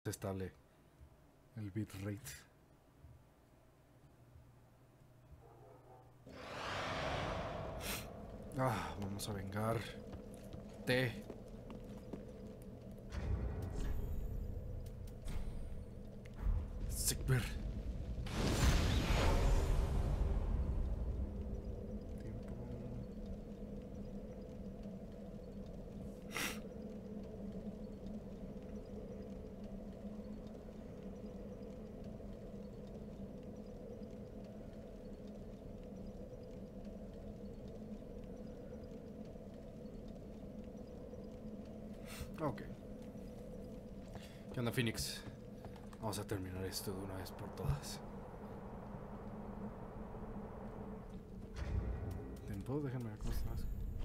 Estable el bitrate. Vamos a vengar. Sigmir. Ok. ¿Qué onda, Phoenix? Vamos a terminar esto de una vez por todas. ¿Tiempo? Déjame ver cómo estás.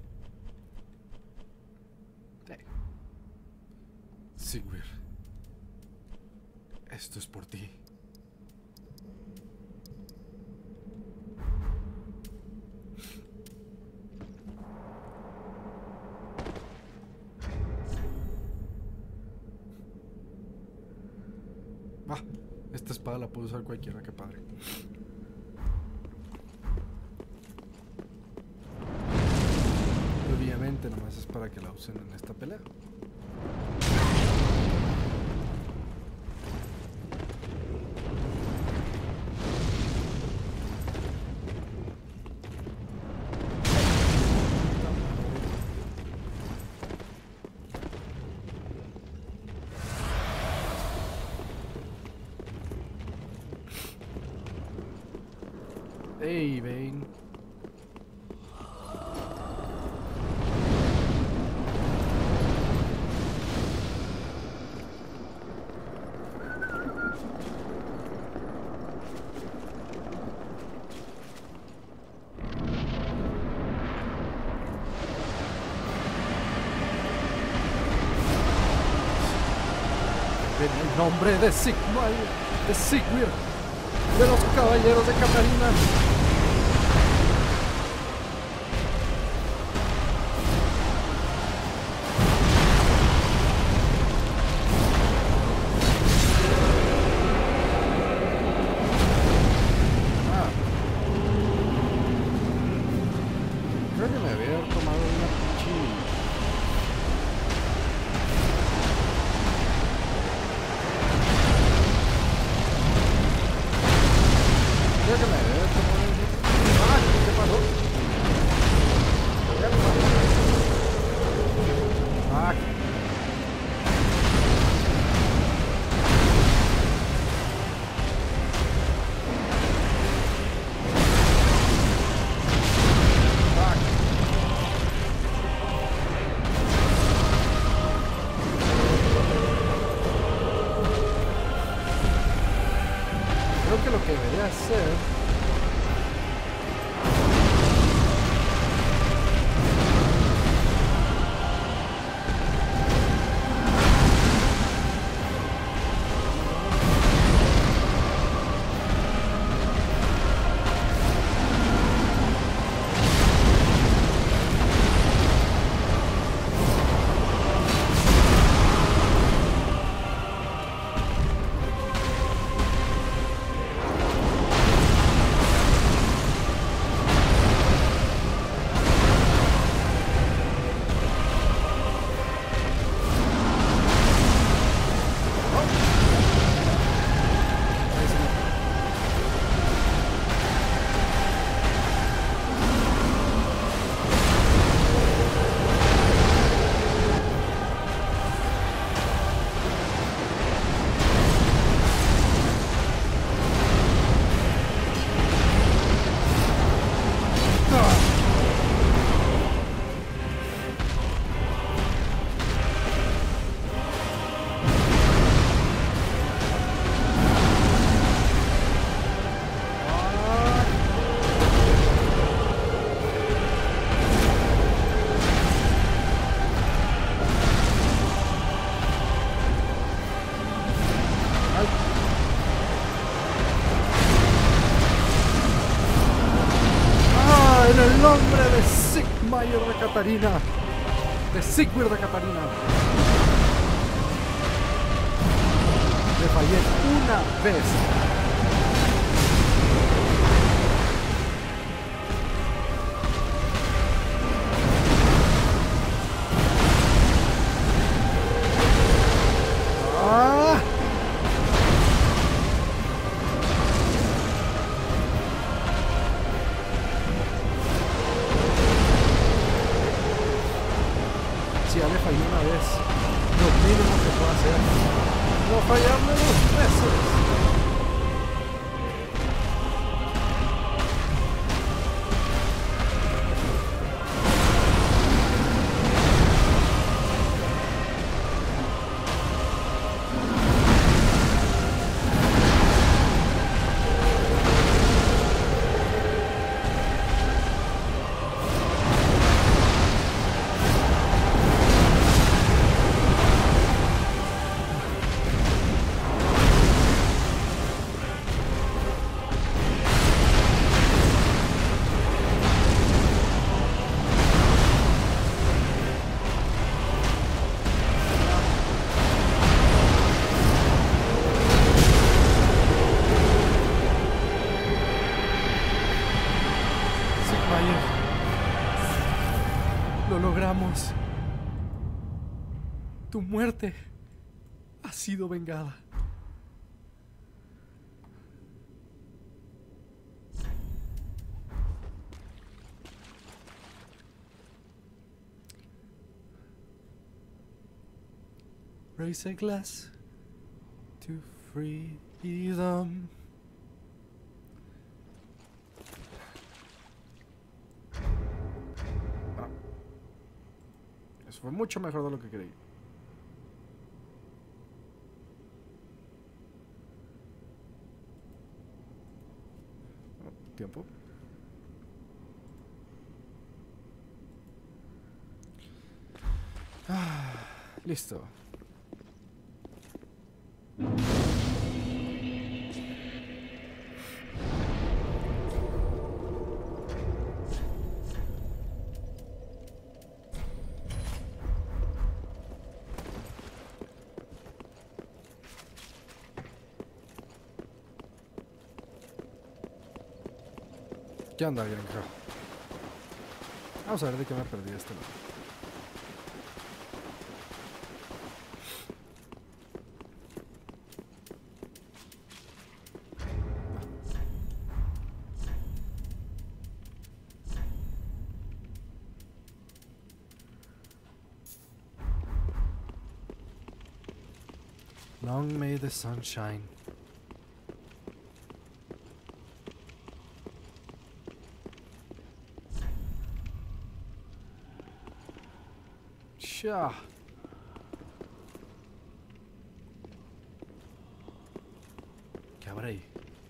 Sigmir. Esto es por ti. Esta espada la puede usar cualquiera, qué padre. Obviamente nomás es para que la usen en esta pelea. Hey, Bane. En el nombre de Sigmar, de Sigmir, de los caballeros de Catarina. Creo que me había tomado una pinche... Creo que me había tomado una... ¿Qué pasó? Creo que lo que debería hacer... En el nombre de Sigmar de Catarina, de Sigmar de Catarina. fallé una vez. ¡Ah! Si ya le fallé una vez, lo mínimo que puedo hacer no fallarme 2 veces. Lo logramos. Tu muerte ha sido vengada. Raise a glass to freedom. Eso fue mucho mejor de lo que creí. Tiempo. Listo. ¿Qué onda, granja? Vamos a ver de qué me perdí este lado. Long may the sun shine. Sha. ¿Qué habrá ahí?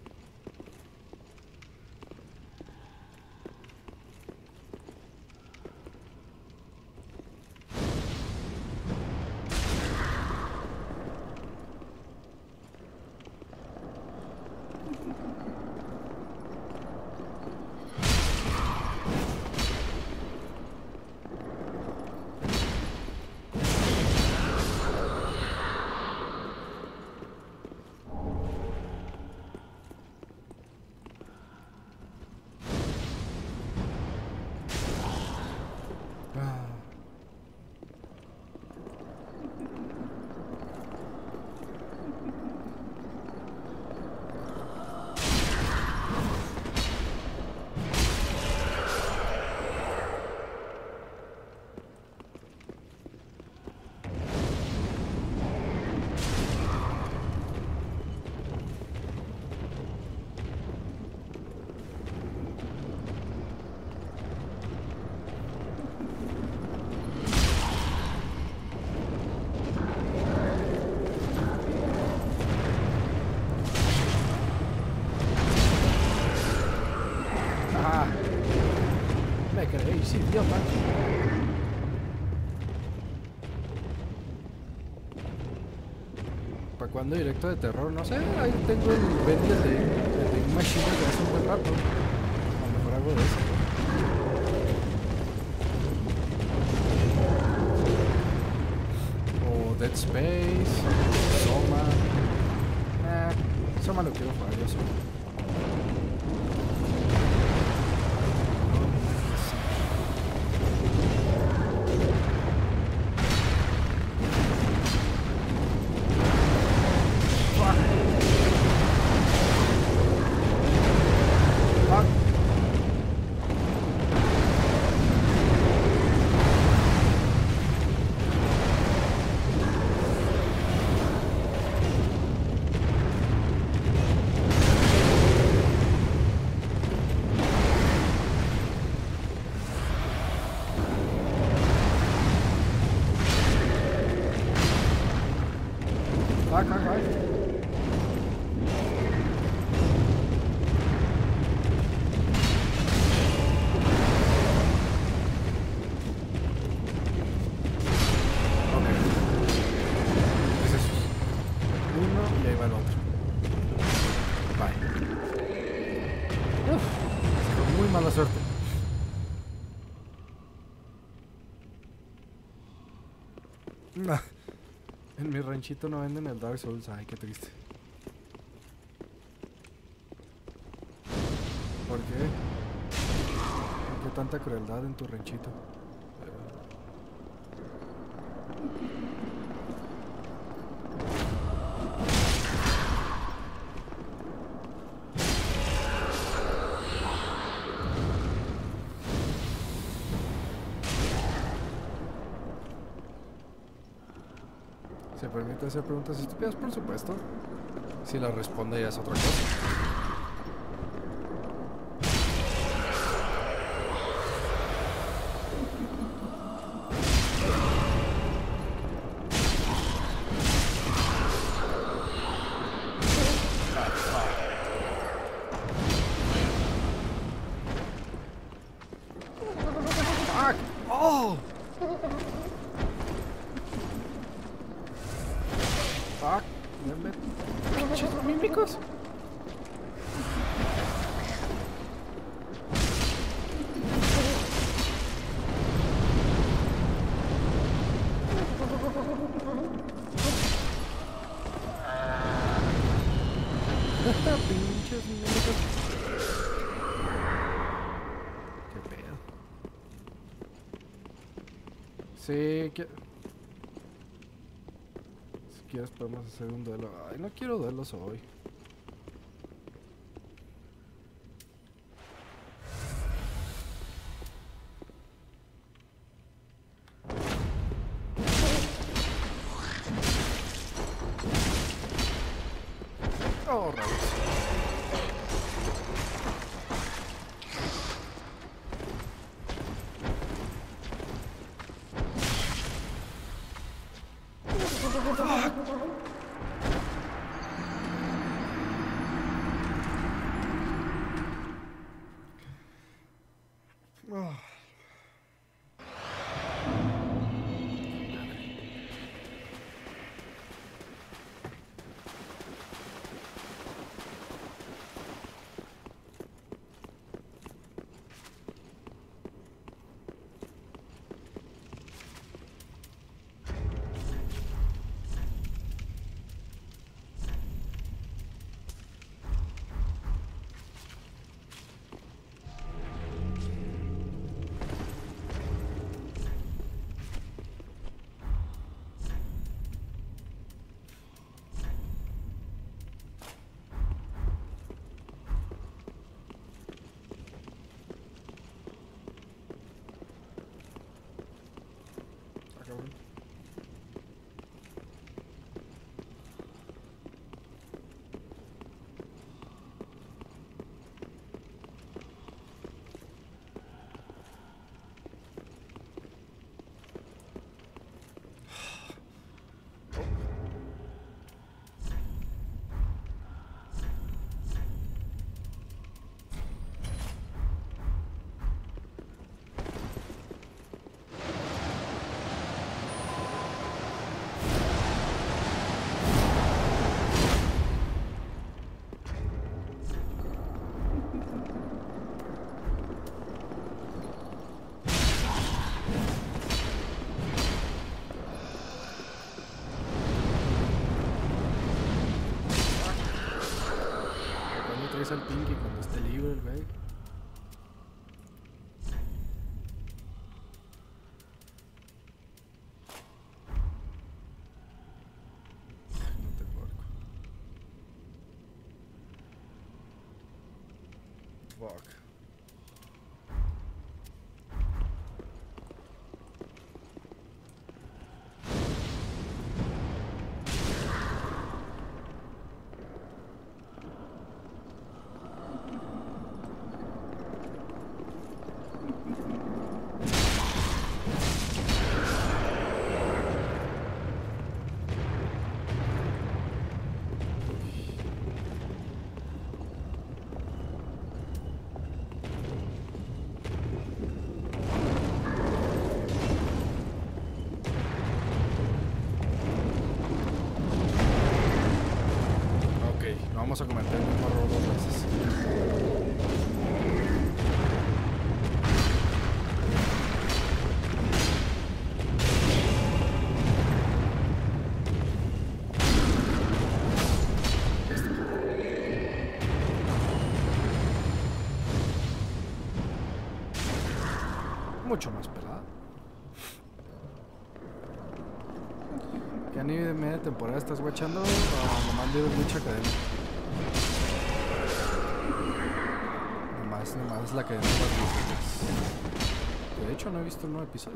Me creéis, idiota. ¿Para cuándo directo de terror? No sé, ahí tengo el vende de Machine de hace un buen rato. A lo mejor algo de eso. O Dead Space, Soma. no me lo quiero jugar yo solo. Mala suerte. En mi ranchito no venden el Dark Souls. Ay, qué triste. ¿Por qué? ¿Por qué tanta crueldad en tu ranchito? ¿Se permite hacer preguntas estúpidas? Por supuesto. Si la responde ya es otra cosa. ¡Fuck! ¡Oh! ¡Fuck! ¡Pinches mímicos! Pinches mímicos. Qué pedo. Sí, que... Si quieres podemos hacer un duelo. Ay, no quiero duelos hoy. Oh, rayos. Oh. al Pinky cuando esté libre el güey. No tengo arco. Fuck. Vamos a cometer el mismo error 2 veces. Mucho más pelada. ¿Qué anime de media temporada estás watchando? Nomás Little Witch Academy. Nomás la que de hecho no he visto el nuevo episodio.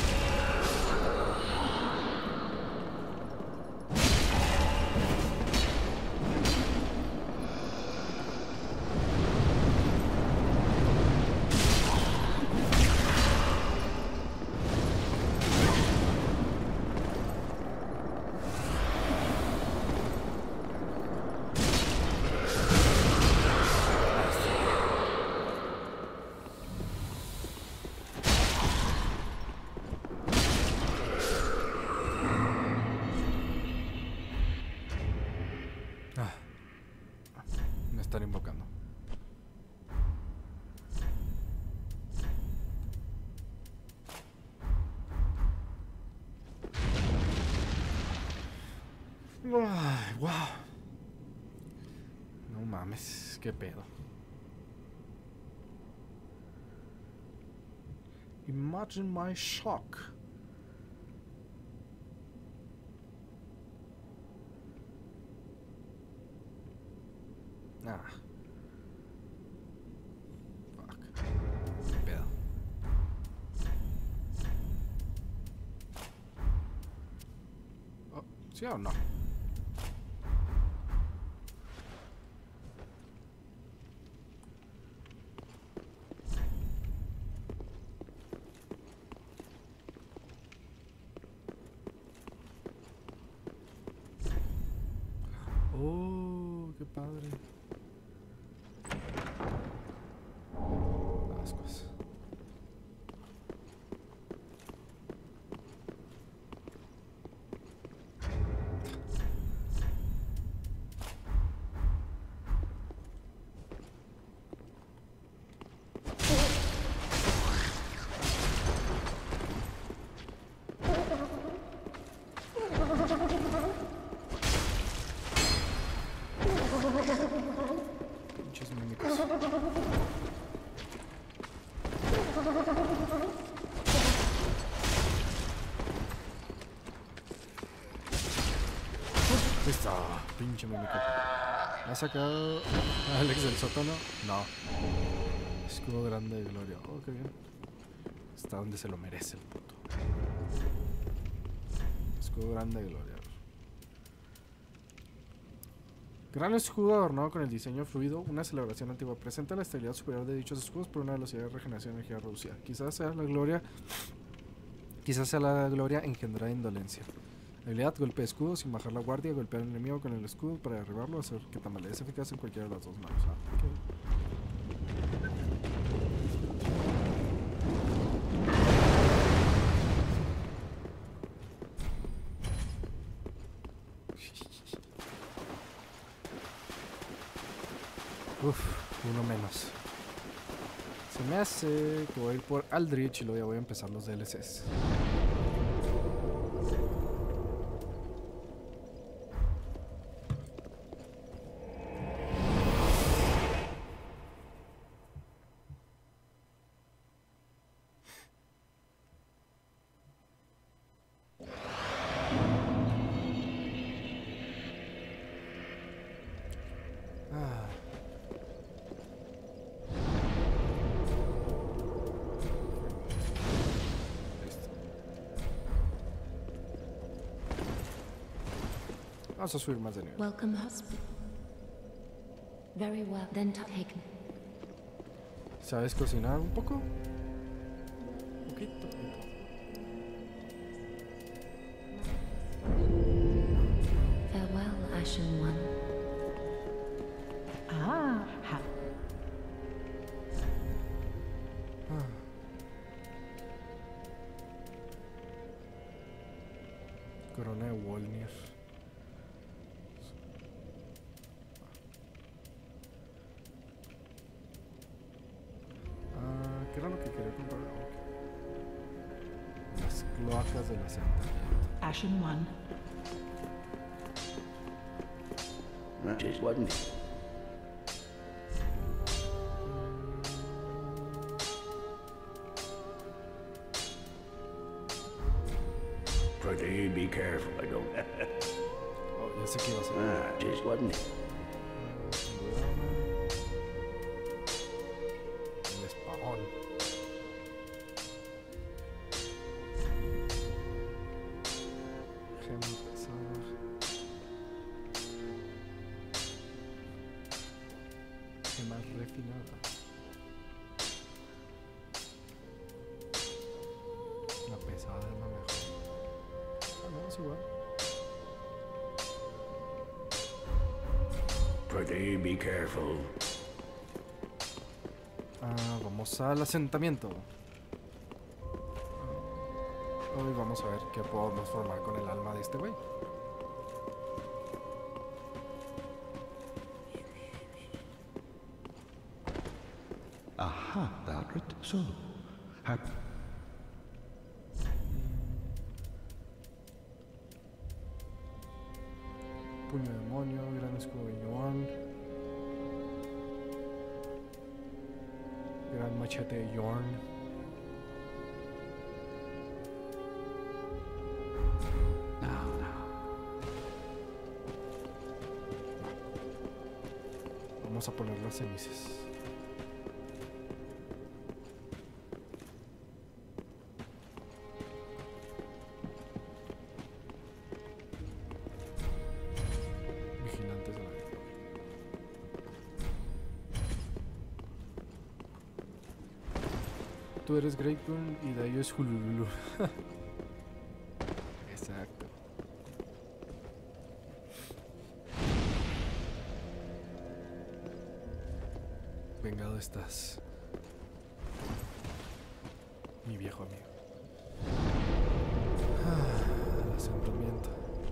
Estar invocando. Ay, wow. No mames, qué pedo. Imagine my shock. Ah. Fuck. Qué pedo. Oh, ¿sí o no? Oh, qué padre. Ascos. Pinches mímicos. Está, pinche mímico. ¿Ha sacado a Alex del sótano? No. Escudo grande de gloria. Oh, qué bien. Está donde se lo merece el puto. Escudo grande de gloria. Gran escudo adornado con el diseño fluido, una celebración antigua. Presenta la estabilidad superior de dichos escudos por una velocidad de regeneración de energía reducida. Quizás sea la gloria engendrada de indolencia. Habilidad, golpe de escudo, sin bajar la guardia, golpear al enemigo con el escudo para derribarlo, hacer que tambalee. Es eficaz en cualquiera de las dos manos. Okay. Uf, uno menos. Se me hace que voy a ir por Aldrich y luego ya voy a empezar los DLCs. Ah. Listo. Vamos a subir más de nivel. Welcome, hospital. Very well, then taken. ¿Sabes cocinar un poco? Poquito. Farewell, Ashen One. Ah, Corona de Wolnir. ¿Qué era lo que quería comprar? Las cloacas del asentamiento. Ashen One. Just wasn't it? Pretty be careful, I don't. Oh, ya sé qué iba a hacer. Just wasn't it? El espagón. Gema pesada. Gema refinada. La pesada es la mejor. Ah, no, es igual. Pretty be careful. Vamos al asentamiento. Hoy vamos a ver qué podemos formar con el alma de este güey. Aha, Valdred. So, how... Puño de demonio, gran escudo de Yorn. Gran machete de Yorn. Vamos a poner las cenizas. Vigilantes de la vida. Tú eres Greatburn y Dayo es Hulululu. Exacto. Vengado estás, mi viejo amigo. El asentamiento.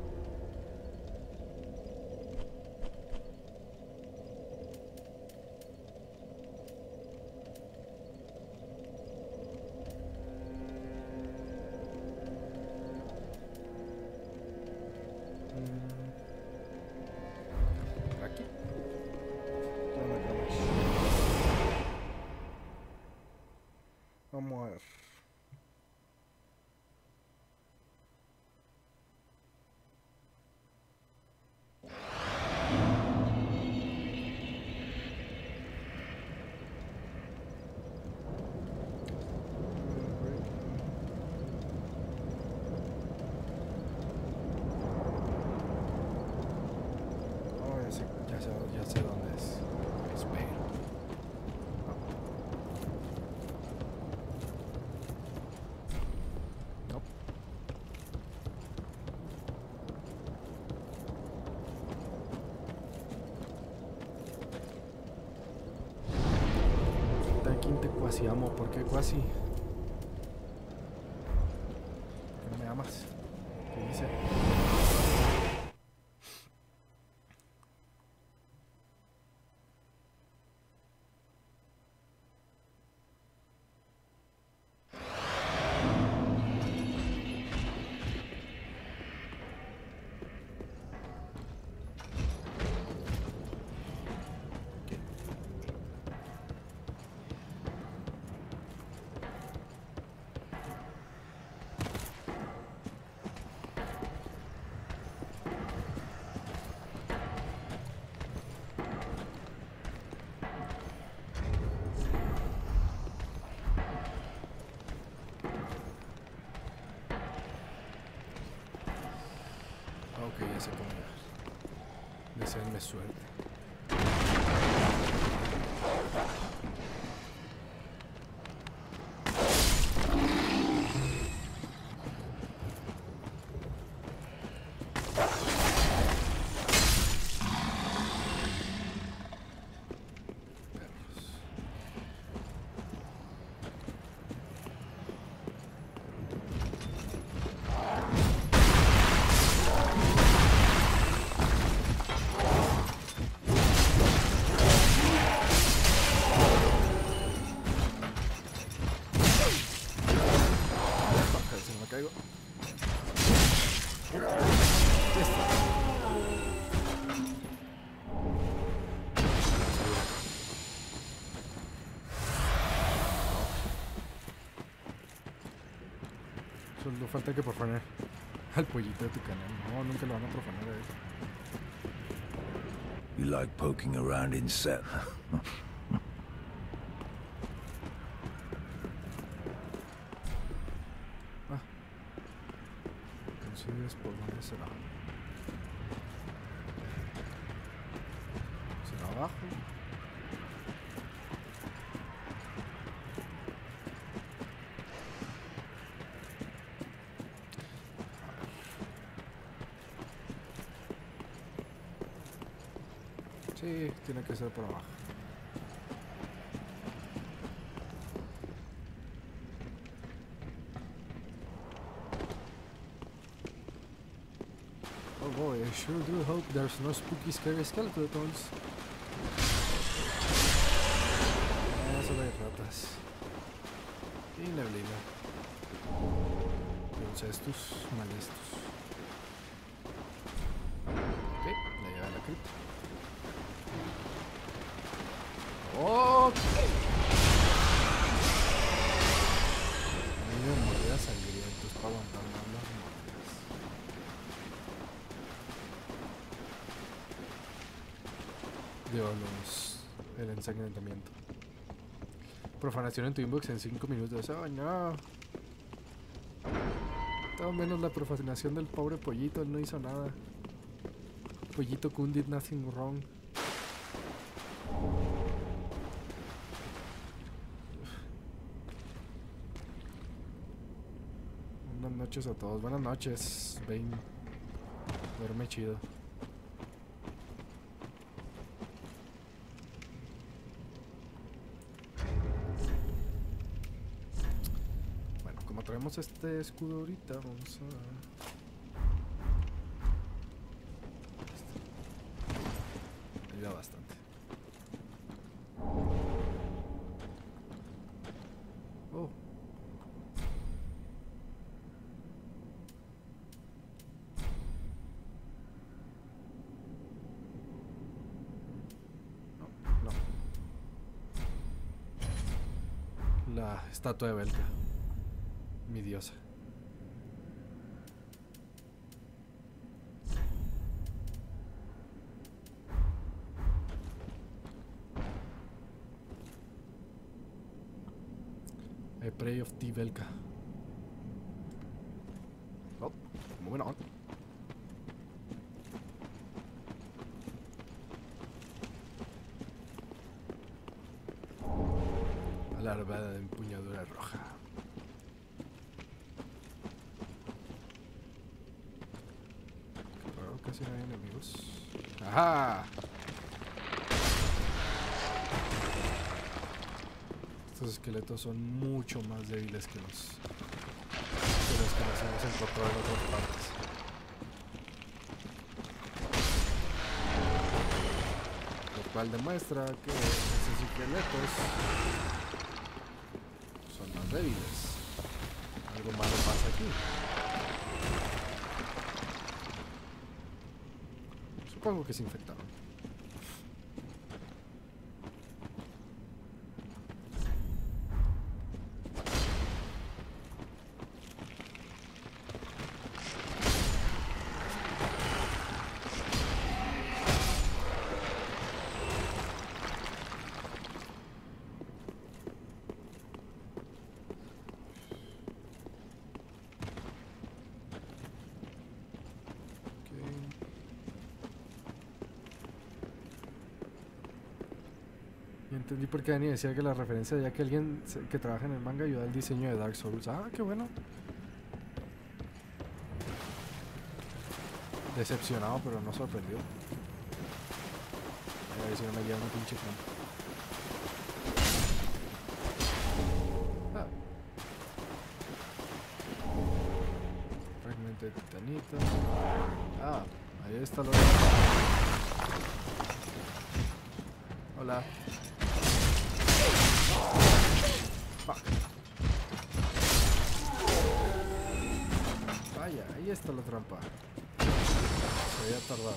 Aquí. ¿Qué onda, cabros? Vamos a ver. Oh, ya sé dónde es. Espero. No. Taquín te cuasi amo. ¿Por qué cuasi? ¿Por qué no me amas? ¿Qué dice? Deseenme suerte. Solo falta que profanar al pollito de tu canal. No, nunca lo van a profanar a él. You like poking around in Seth? Entonces, ¿por dónde será? ¿Será abajo? Sí, tiene que ser por abajo. Oh boy, I sure do hope there's no spooky scary skeletons. Solo hay ratas. Y neblina. Incestus malestos. Ok, la lleva a la cripta. Ok. Medio mordidas sangrientos para aguantar más las mordidas. Dios, el ensangrentamiento. Profanación en tu inbox en 5 minutos. Oh no. Todo menos la profanación del pobre pollito, él no hizo nada. Pollito Kun did nothing wrong. Buenas noches a todos. Buenas noches, Bane. Duerme chido. Bueno, como traemos este escudo ahorita, vamos a... Ayuda bastante. Oh. La estatua de Belka, mi diosa. I pray of thee, Belka. Well, moving on. Alarmada de empuñadura roja. Qué raro, casi no hay enemigos. ¡Ajá! Estos esqueletos son mucho más débiles que los que nos hemos encontrado en otras partes. Lo cual demuestra que estos esqueletos son más débiles. Algo malo pasa aquí. Supongo que se infectaron. entendí por qué Dani decía que la referencia ya que alguien que trabaja en el manga ayuda al diseño de Dark Souls. Ah, qué bueno. Decepcionado, pero no sorprendido. A ver si no me lleva una pinche trampa. Ah. Fragmento de titanita. Ah, ahí está lo. Hola. Fuck. Vaya, ahí está la trampa. Se había tardado.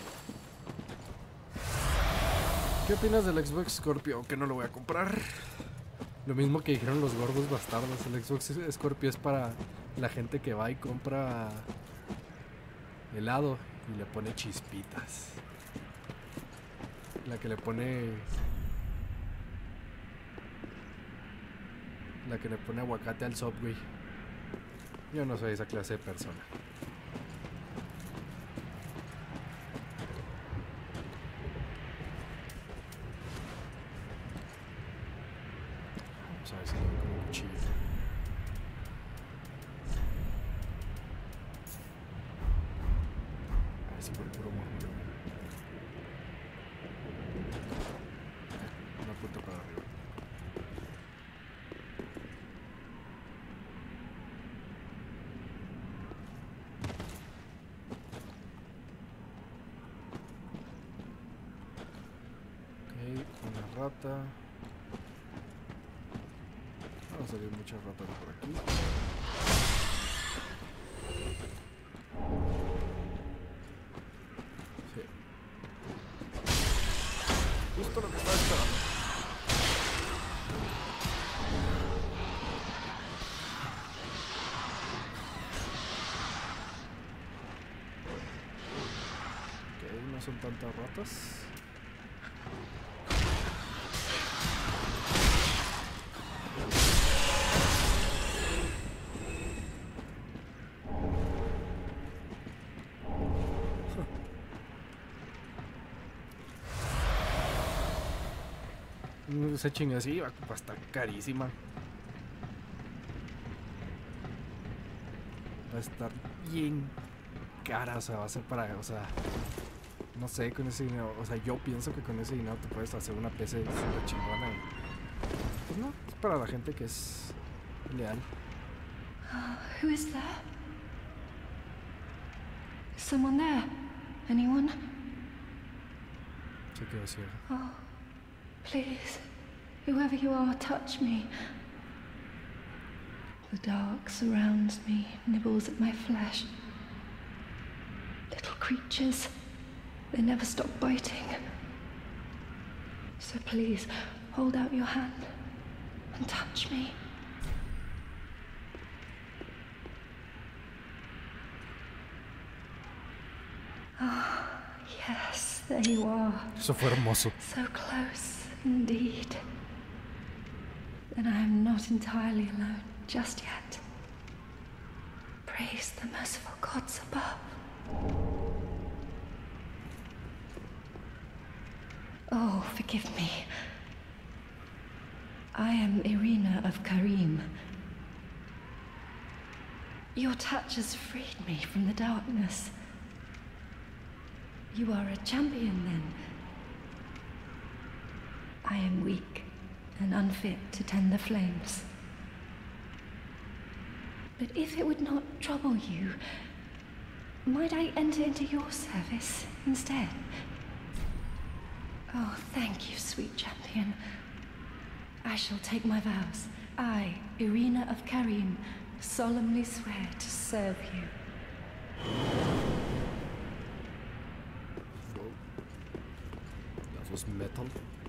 ¿Qué opinas del Xbox Scorpio? Que no lo voy a comprar. Lo mismo que dijeron los gordos bastardos. El Xbox Scorpio es para la gente que va y compra helado y le pone chispitas. La que le pone aguacate al Subway. Yo no soy esa clase de persona. Vamos a ver si le doy con un cuchillo. A ver si por el puro murmullo. Una punta para arriba. Una rata. Van a salir muchas ratas por aquí. Sí. Justo lo que estaba esperando. Ok, no son tantas ratas. Esa chinga así va a estar carísima. Va a estar bien cara, o sea, va a ser para, o sea, no sé, con ese dinero, o sea, yo pienso que con ese dinero te puedes hacer una PC super chingona. Pues no, es para la gente que es leal. Who is there? Is someone there? Anyone? Se quedó ciega. Oh, please, whoever you are, touch me. The dark surrounds me, nibbles at my flesh. Little creatures, they never stop biting. So please, hold out your hand and touch me. Ah, yes, there you are. Eso fue hermoso. So close, indeed. Then I am not entirely alone just yet. Praise the merciful gods above. Oh, forgive me. I am Irina of Karim. Your touch has freed me from the darkness. You are a champion, then. I am weak and unfit to tend the flames. But if it would not trouble you, might I enter into your service instead? Oh, thank you, sweet champion. I shall take my vows. I, Irina of Karim, solemnly swear to serve you. That was metal.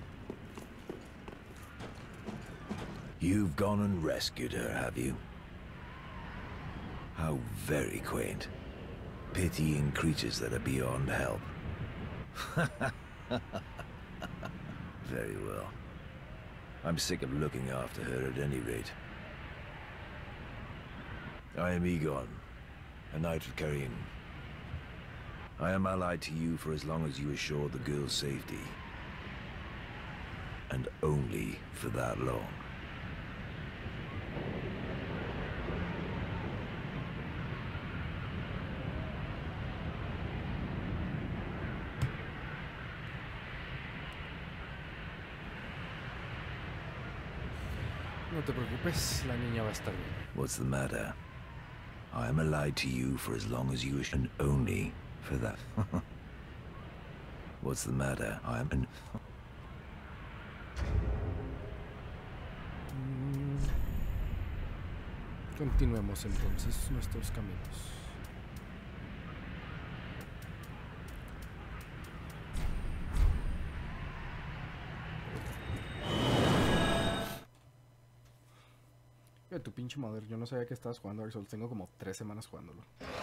You've gone and rescued her, have you? How very quaint. Pitying creatures that are beyond help. Very well. I'm sick of looking after her at any rate. I am Egon, a knight of Karim. I am allied to you for as long as you assure the girl's safety. and only for that long. No te preocupes, la niña va a estar bien. What's the matter? I am allied to you for as long as you wish, and only for that. What's the matter? I am... Continuemos entonces nuestros caminos. Tu pinche madre, yo no sabía que estabas jugando Dark Souls, tengo como 3 semanas jugándolo.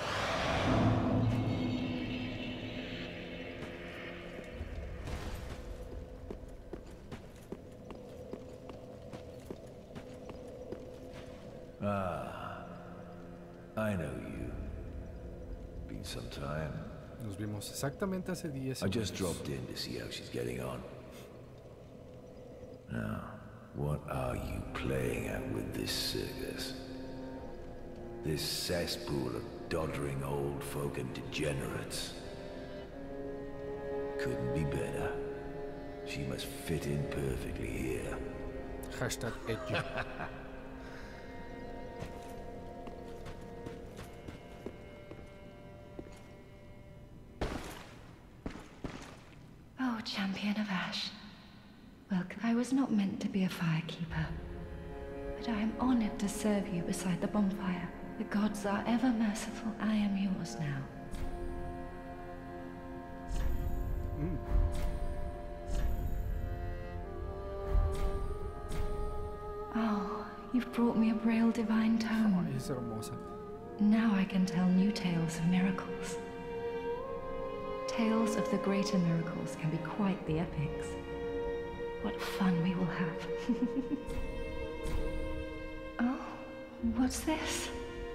Ah, I know you. Been some time. Nos vimos exactamente hace 10 I just minutos. dropped in to see how she's getting on. Now, what are you playing at with this circus? This cesspool of doddering old folk and degenerates. Couldn't be better. She must fit in perfectly here. Hashtag edgy. Oh, Champion of Ash. Welcome. I was not meant to be a firekeeper, but I am honored to serve you beside the bonfire. The gods are ever merciful. I am yours now. Oh, you've brought me a Braille divine tome. Es hermosa. Now I can tell new tales of miracles. Tales of the greater miracles can be quite the epics. What fun we will have. Oh, what's this?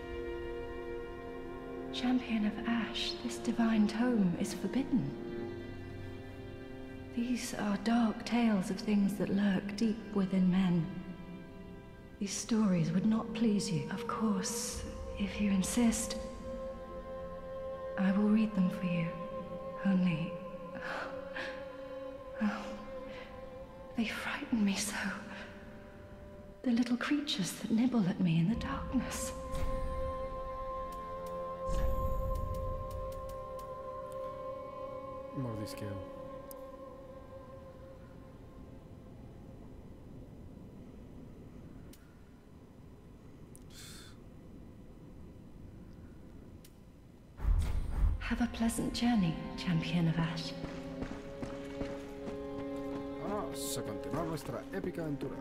Champion of Ash, this divine tome is forbidden. These are dark tales of things that lurk deep within men. These stories would not please you. Of course, if you insist, I will read them for you. Only... Oh, they frighten me so. The little creatures that nibble at me in the darkness. Mordisqueo. Have a pleasant journey, Champion of Ash. Vamos a continuar nuestra épica aventura.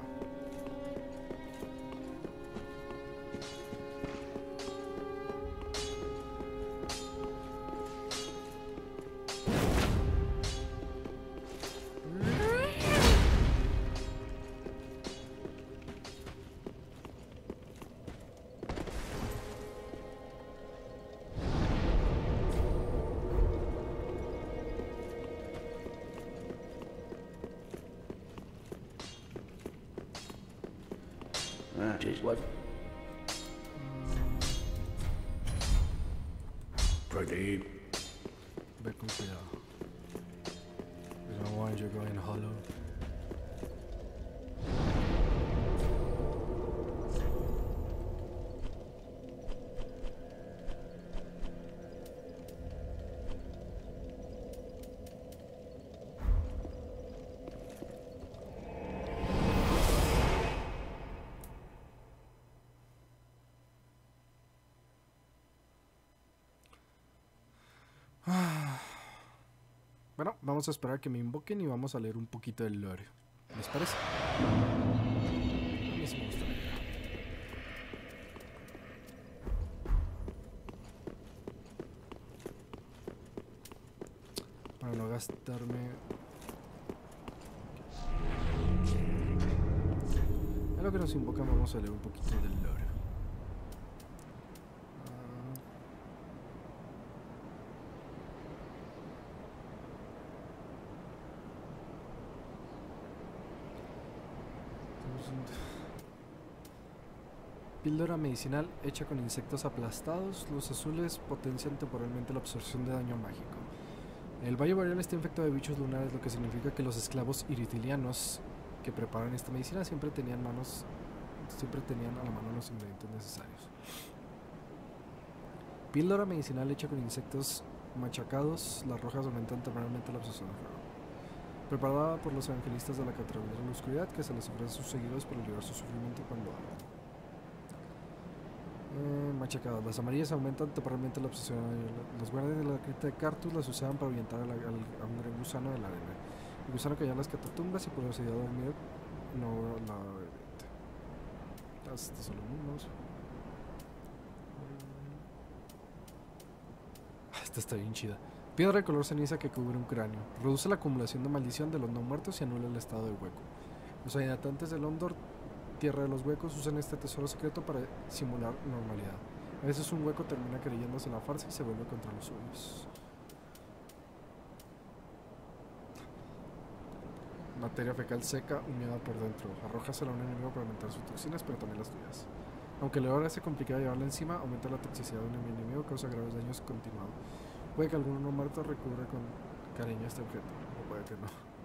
Just what? Pradeep. Ve con cuidado. We don't want you going hollow. Bueno, vamos a esperar a que me invoquen y vamos a leer un poquito del lore. ¿Les parece? A mí sí me gusta la idea. Para no gastarme... En lo que nos invocan vamos a leer un poquito del lore. Píldora medicinal hecha con insectos aplastados. Los azules potencian temporalmente la absorción de daño mágico. El Valle Boreal está infectado de bichos lunares, lo que significa que los esclavos iritilianos que preparan esta medicina siempre tenían a la mano los ingredientes necesarios. Píldora medicinal hecha con insectos machacados. Las rojas aumentan temporalmente la absorción de fuego. Preparada por los evangelistas de la Catedral de la Oscuridad, que se les ofrece a sus seguidores para aliviar su sufrimiento cuando arden. Machacadas. Las amarillas aumentan temporalmente la absorción. Los guardias de la cripta de Cartus las usaban para ahuyentar a un gran gusano de la arena. El gusano caía en las catatumbas y por necesidad de dormir no la bebita. Estos son los mismos. Esta está bien chida. Piedra de color ceniza que cubre un cráneo. Reduce la acumulación de maldición de los no muertos y anula el estado de hueco. Los habitantes de Londor, tierra de los huecos, usan este tesoro secreto para simular normalidad. A veces un hueco termina creyéndose en la farsa y se vuelve contra los suyos. Materia fecal seca, humedad por dentro. Arrójasela a un enemigo para aumentar sus toxinas, pero también las tuyas. Aunque le hace complicado llevarla encima, aumenta la toxicidad de un enemigo, causa graves daños continuados. Puede que alguno no muerto recurra con cariño a este objeto, o puede que no.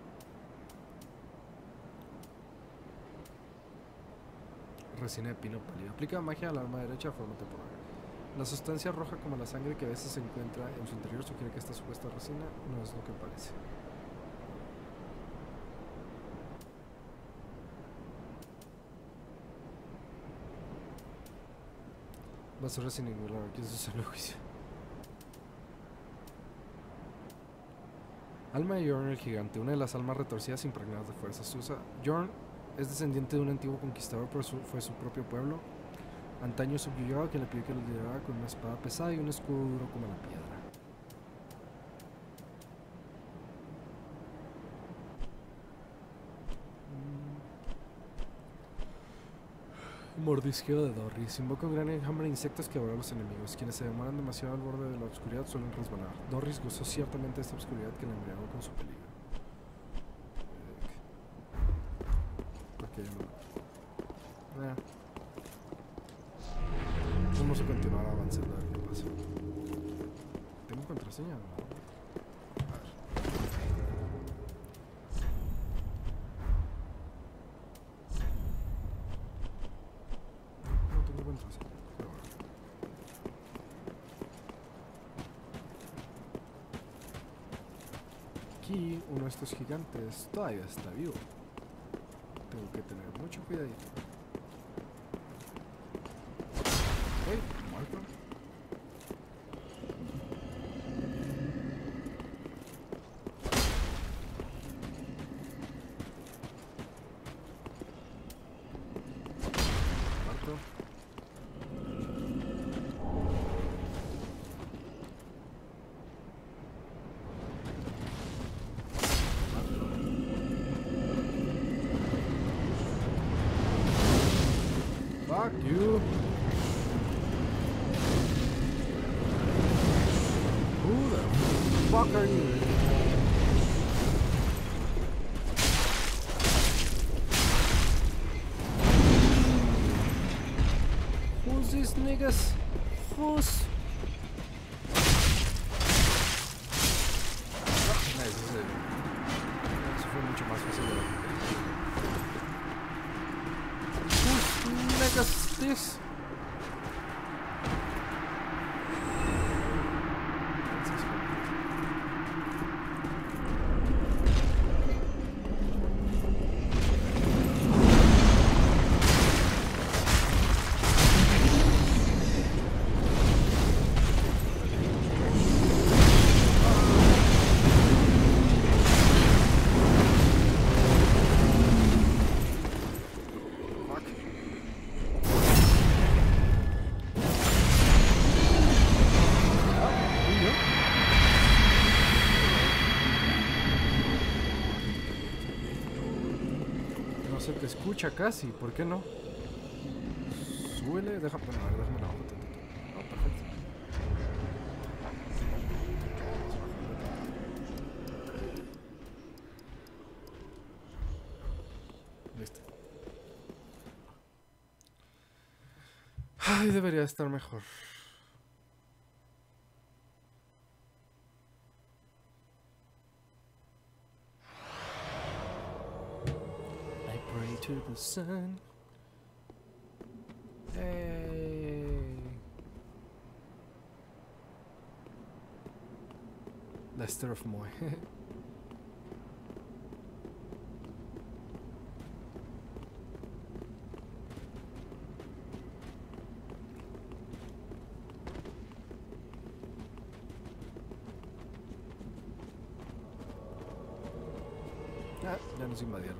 Resina de pino pálido. Aplica magia al arma derecha de forma temporal. La sustancia roja como la sangre que a veces se encuentra en su interior sugiere que esta supuesta resina no es lo que parece. Basura sin ningún lado, aquí es su solo juicio. Alma de Jorn el gigante, una de las almas retorcidas impregnadas de fuerzas. Jorn es descendiente de un antiguo conquistador, pero fue su propio pueblo. Antaño subyugado, que le pidió que lo liderara con una espada pesada y un escudo duro como la piedra. Mordisqueo de Dorris. Invoca un gran enjambre de insectos que devora a los enemigos. Quienes se demoran demasiado al borde de la oscuridad suelen resbalar. Dorris gozó ciertamente de esta oscuridad que le embriagó con su peligro. Vamos a continuar avanzando a ver qué pasa. ¿Tengo contraseña? No. Aquí uno de estos gigantes todavía está vivo. Tengo que tener mucho cuidadito. ¡Ey! Muerto. Muerto. Fuck you. Who the fuck are you? Who's these niggas? Who's? Eso fue mucho más fácil de ver. Who's this? Se te escucha casi, ¿por qué no? Súbele, déjame, bueno, a ver, déjame abajo tantito. Oh, perfecto. Listo. Ay, debería estar mejor. I pray to the sun. Hey. Lester of Moy. Ah, ya nos invadieron.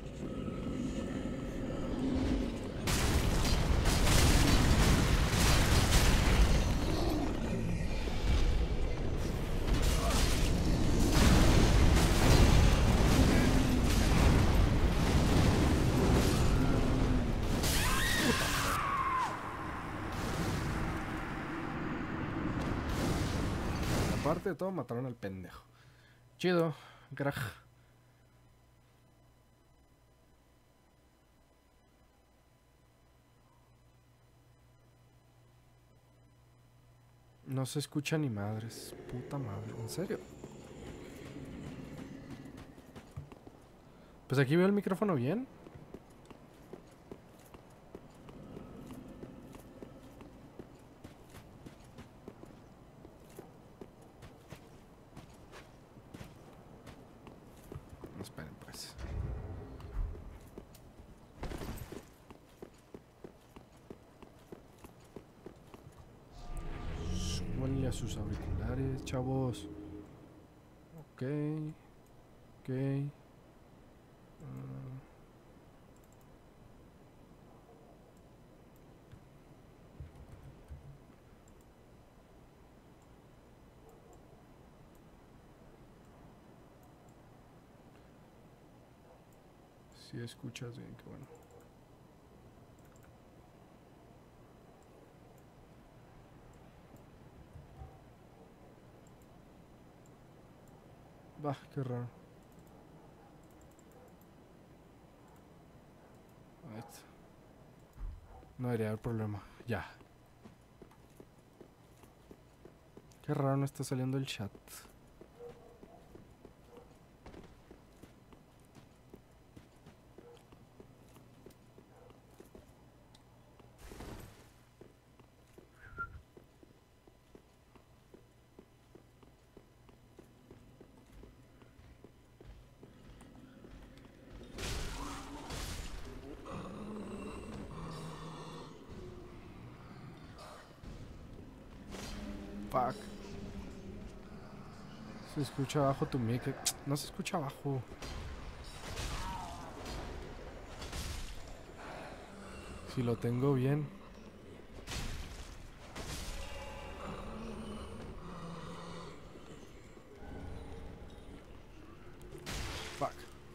Aparte de todo, mataron al pendejo. Chido, Graj. No se escucha ni madres. Puta madre, ¿en serio? Pues aquí veo el micrófono bien. Esperen pues. Súbanle a sus auriculares, chavos. Ok. Ok. Si escuchas bien, qué bueno. Bah, qué raro. Right. No debería haber problema. Ya. Qué raro, no está saliendo el chat. Fuck. Se escucha abajo tu mic. No se escucha abajo. Si lo tengo bien. Fuck.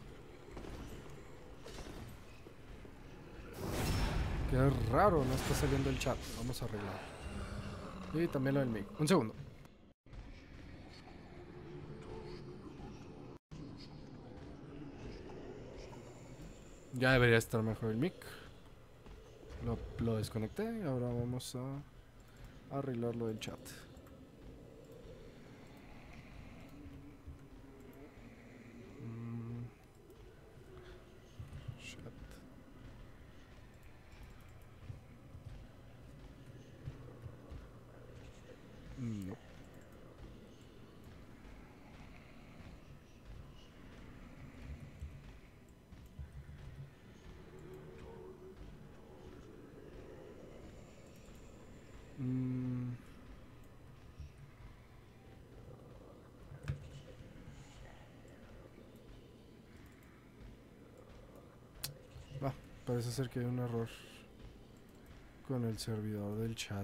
Qué raro, no está saliendo el chat. Vamos a arreglar. Y también lo del mic. Un segundo. Ya debería estar mejor el mic. Lo desconecté y ahora vamos a arreglar lo del chat. Chat. No. Parece ser que hay un error con el servidor del chat.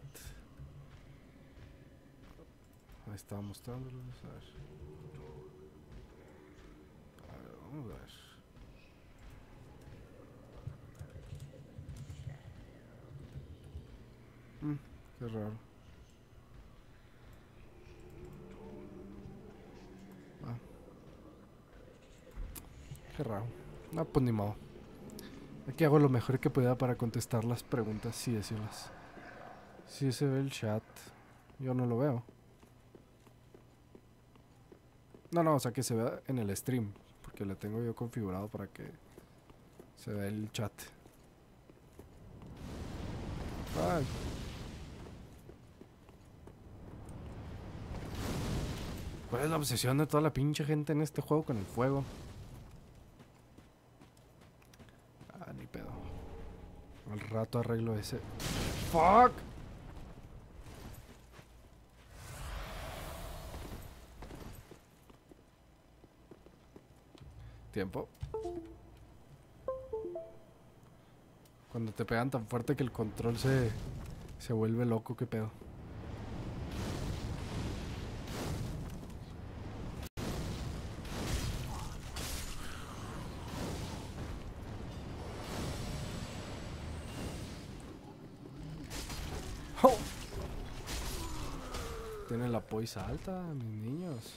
Ahí estaba mostrándolo. A ver. Vamos a ver. Qué raro. Qué raro. No, pues ni modo. Aquí hago lo mejor que pueda para contestar las preguntas y decirlas. Sí se ve el chat. Yo no lo veo. No, o sea que se vea en el stream. Porque lo tengo yo configurado para que se vea el chat. Ay. ¿Cuál es la obsesión de toda la pinche gente en este juego con el fuego? Ah, ni pedo. Al rato arreglo ese. ¡Fuck! Tiempo. Cuando te pegan tan fuerte que el control se vuelve loco, qué pedo. ¡Oh! Tiene la poisa alta, mis niños.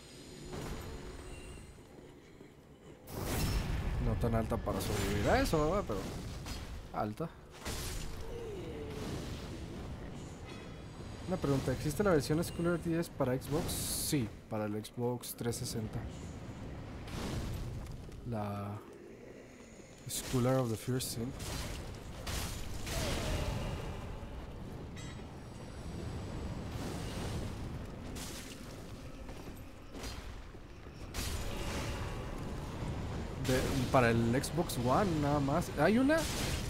No tan alta para sobrevivir a eso, ¿verdad? Pero alta. Una pregunta, ¿existe la versión Schooler 10 para Xbox? Sí, para el Xbox 360. La Schooler of the First Sin. Para el Xbox One nada más. Hay una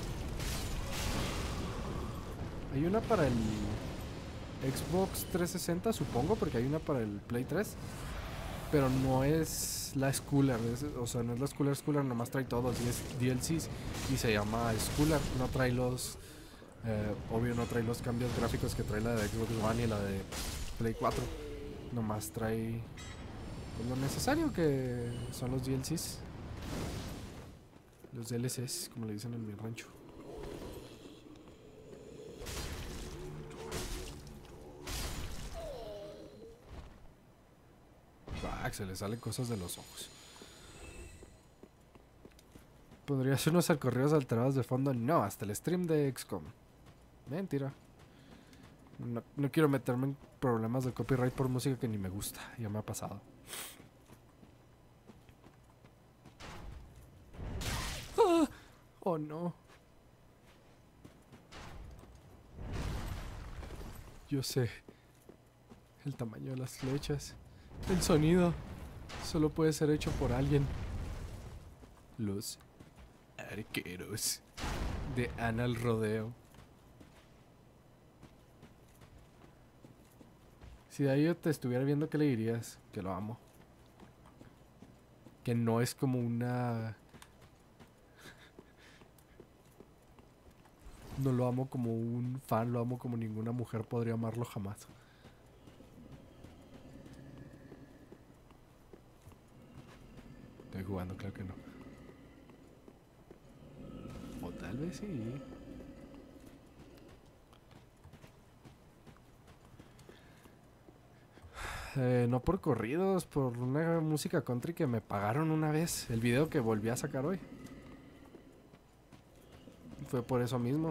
para el Xbox 360, supongo, porque hay una para el Play 3. Pero no es la Schooler, o sea, no es la Schooler, nomás trae todos los DLCs y se llama Schooler. No trae los, obvio no trae los cambios gráficos que trae la de Xbox One y la de Play 4. Nomás trae lo necesario, que son los DLCs. Los DLCs, como le dicen en mi rancho. Se le salen cosas de los ojos. ¿Podría ser unos correos alterados de fondo? No, hasta el stream de XCOM. Mentira. No quiero meterme en problemas de copyright por música que ni me gusta. Ya me ha pasado. ¡Ah! Oh no. Yo sé. El tamaño de las flechas. El sonido solo puede ser hecho por alguien. Los arqueros de Anal Rodeo. Si de ahí yo te estuviera viendo, ¿qué le dirías? Que lo amo. Que no es como una... No lo amo como un fan, lo amo como ninguna mujer podría amarlo jamás. Estoy jugando, claro que no. O tal vez sí. No por corridos, por una música country que me pagaron una vez. El video que volví a sacar hoy. Fue por eso mismo.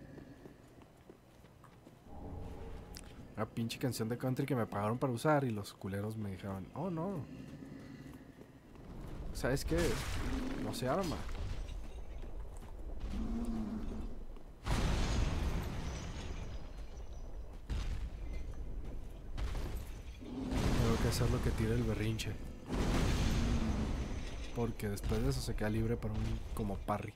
Una pinche canción de country que me pagaron para usar y los culeros me dijeron, oh no. ¿Sabes qué? No se arma. Tengo que hacer lo que tire el berrinche. Porque después de eso se queda libre para un como parry.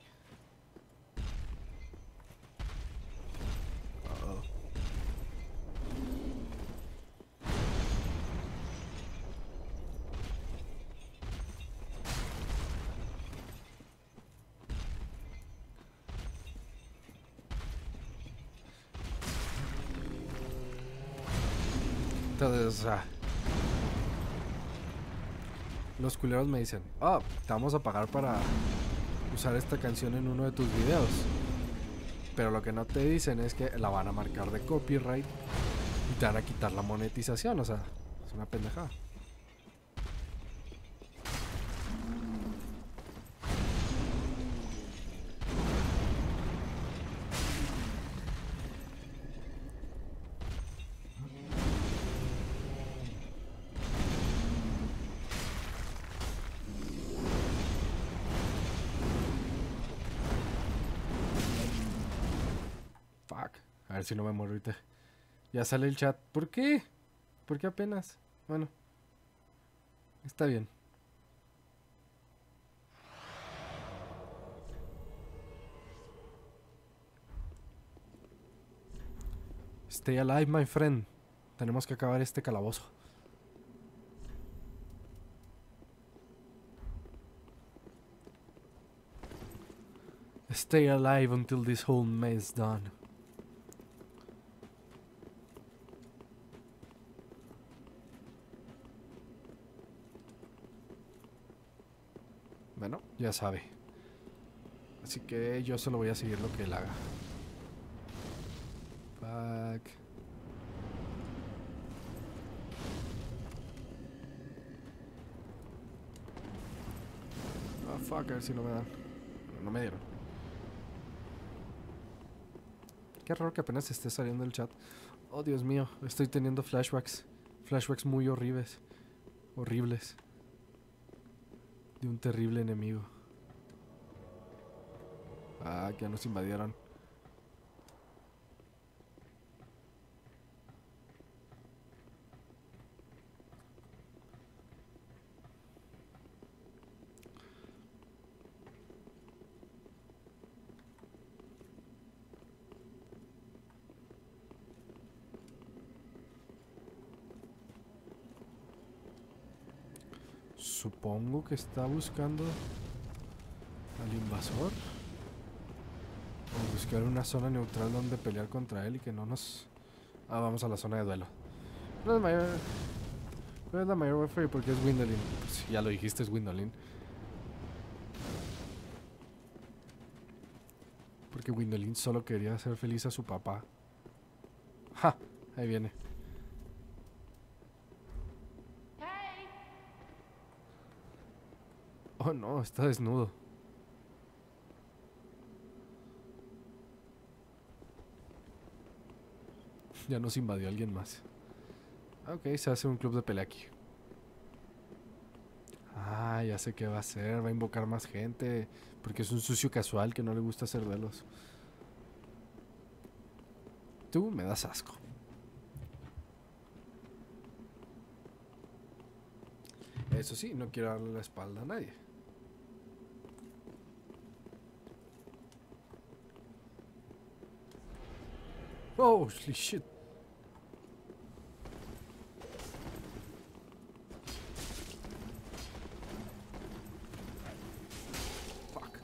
Entonces, o sea, los culeros me dicen, oh, te vamos a pagar para usar esta canción en uno de tus videos. Pero lo que no te dicen es que la van a marcar de copyright y te van a quitar la monetización, o sea, es una pendejada. A ver si no me muero ahorita. Ya sale el chat. ¿Por qué? ¿Por qué apenas? Bueno. Está bien. Stay alive, my friend. Tenemos que acabar este calabozo. Stay alive until this whole maze is done. Bueno, ya sabe. Así que yo solo voy a seguir lo que él haga. Fuck. Ah, fuck, a ver si no me dan. No me dieron. Qué raro que apenas esté saliendo el chat. Oh, Dios mío, estoy teniendo flashbacks. Flashbacks muy horribles. Horribles. De un terrible enemigo. Ah, que ya nos invadieron. Supongo que está buscando al invasor. O buscar una zona neutral donde pelear contra él y que no nos... Ah, vamos a la zona de duelo. ¿Cuál es la mayor warfare? Porque es Gwendolyn. Pues ya lo dijiste, es Gwendolyn. Porque Gwendolyn solo quería hacer feliz a su papá. ¡Ja! Ahí viene. Oh no, está desnudo. Ya nos invadió alguien más. Ok, se hace un club de pelea aquí. Ah, ya sé qué va a hacer. Va a invocar más gente. Porque es un sucio casual que no le gusta hacer duelos. Tú me das asco. Eso sí, no quiero darle la espalda a nadie. Oh, shit. Fuck.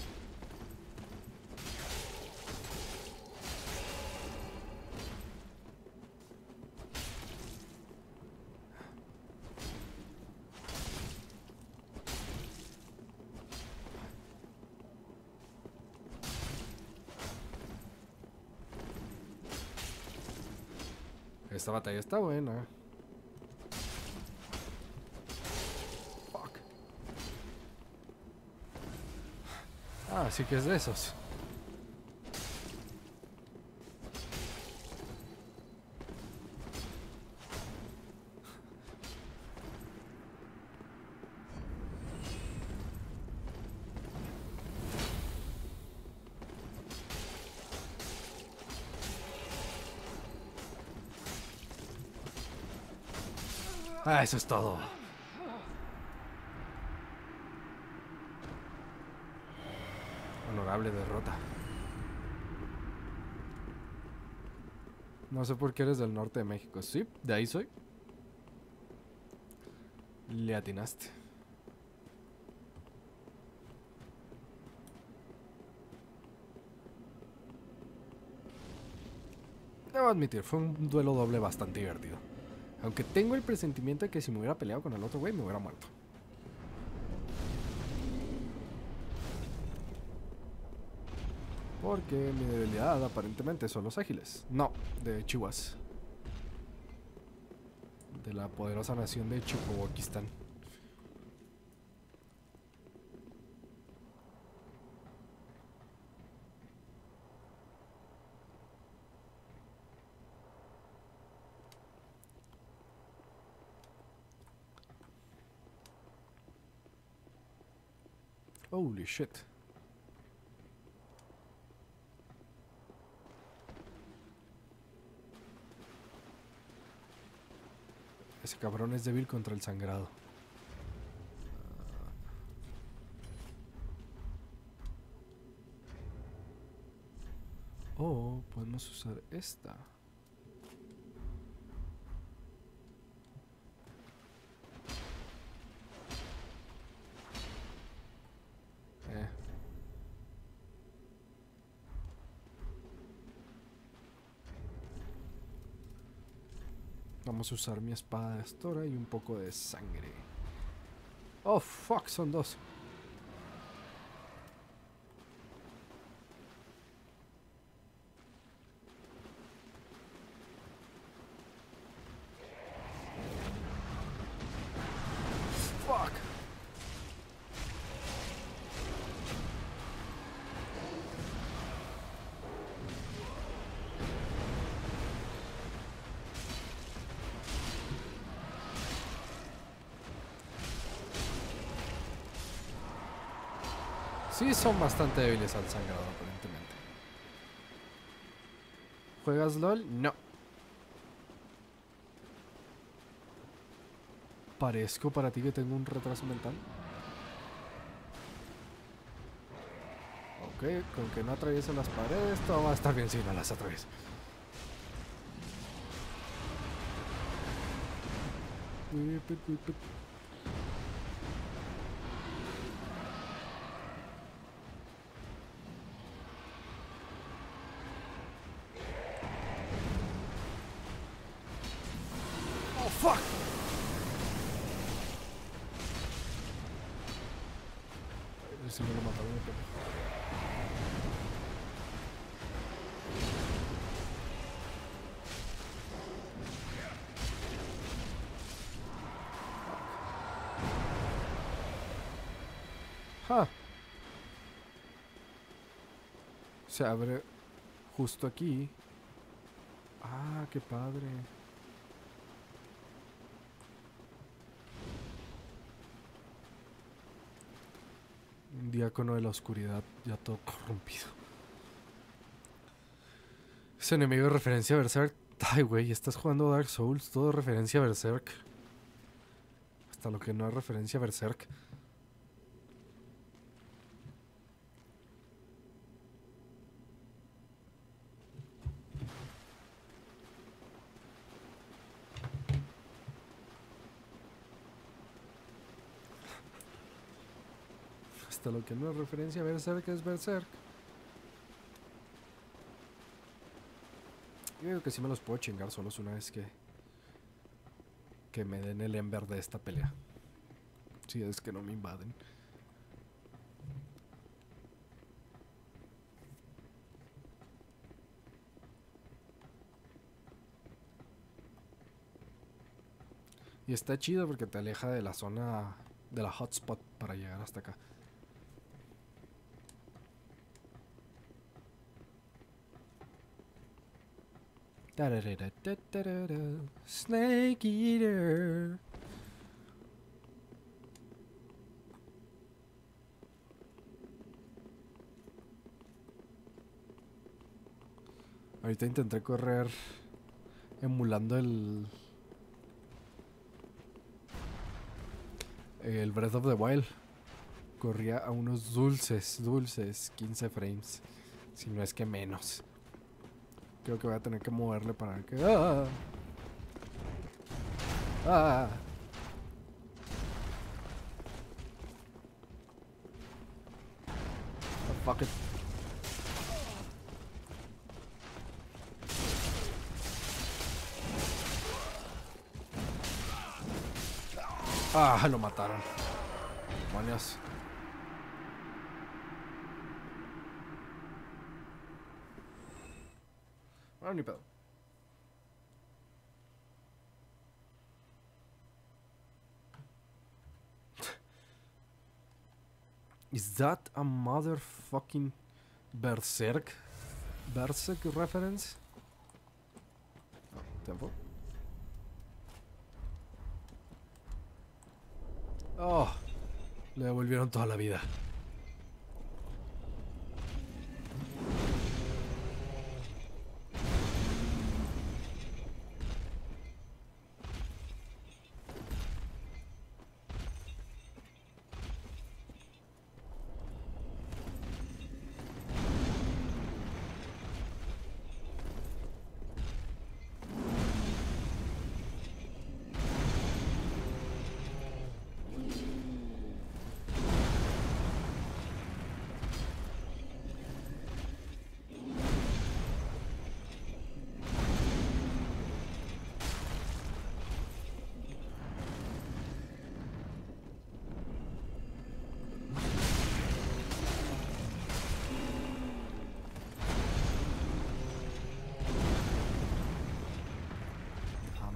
Esta batalla está buena. Fuck. Ah, sí que es de esos. Ah, eso es todo. Honorable derrota. No sé por qué eres del norte de México. Sí, de ahí soy. Le atinaste. Debo admitir, fue un duelo doble bastante divertido. Aunque tengo el presentimiento de que si me hubiera peleado con el otro güey me hubiera muerto. Porque mi debilidad aparentemente son los ágiles. No, de Chihuahua. De la poderosa nación de Chihuahuaquistán. Holy shit. Ese cabrón es débil contra el sangrado. O podemos usar esta. Vamos a usar mi espada de Astora y un poco de sangre. Oh, fuck, son dos. Fuck. Sí, son bastante débiles al sangrado, aparentemente. ¿Juegas LOL? No. ¿Parezco para ti que tengo un retraso mental? Ok, con que no atraviese las paredes, todo va a estar bien si no las atravieso. Oh, fuck. A ver si me lo mataron. Ah. Se abre justo aquí. Ah, qué padre. Un diácono de la oscuridad ya todo corrompido. Ese enemigo de referencia a Berserk. Ay, güey, estás jugando Dark Souls. Todo es referencia a Berserk. Hasta lo que no es referencia a Berserk. Hasta lo que no es referencia a Berserk es Berserk. Yo creo que sí me los puedo chingar solos una vez que me den el Ember de esta pelea. Si es que no me invaden. Y está chido porque te aleja de la zona de la hotspot para llegar hasta acá. Snake Eater. Ahorita intenté correr emulando el Breath of the Wild. Corría a unos dulces 15 frames. Si no es que menos. Creo que voy a tener que moverle para que... ¡Ah! ¡Ah! Oh, fuck it. Ah, lo mataron. Demonios. Bueno, ni pedo. Is that a motherfucking Berserk reference? Oh, tiempo. Oh, le devolvieron toda la vida.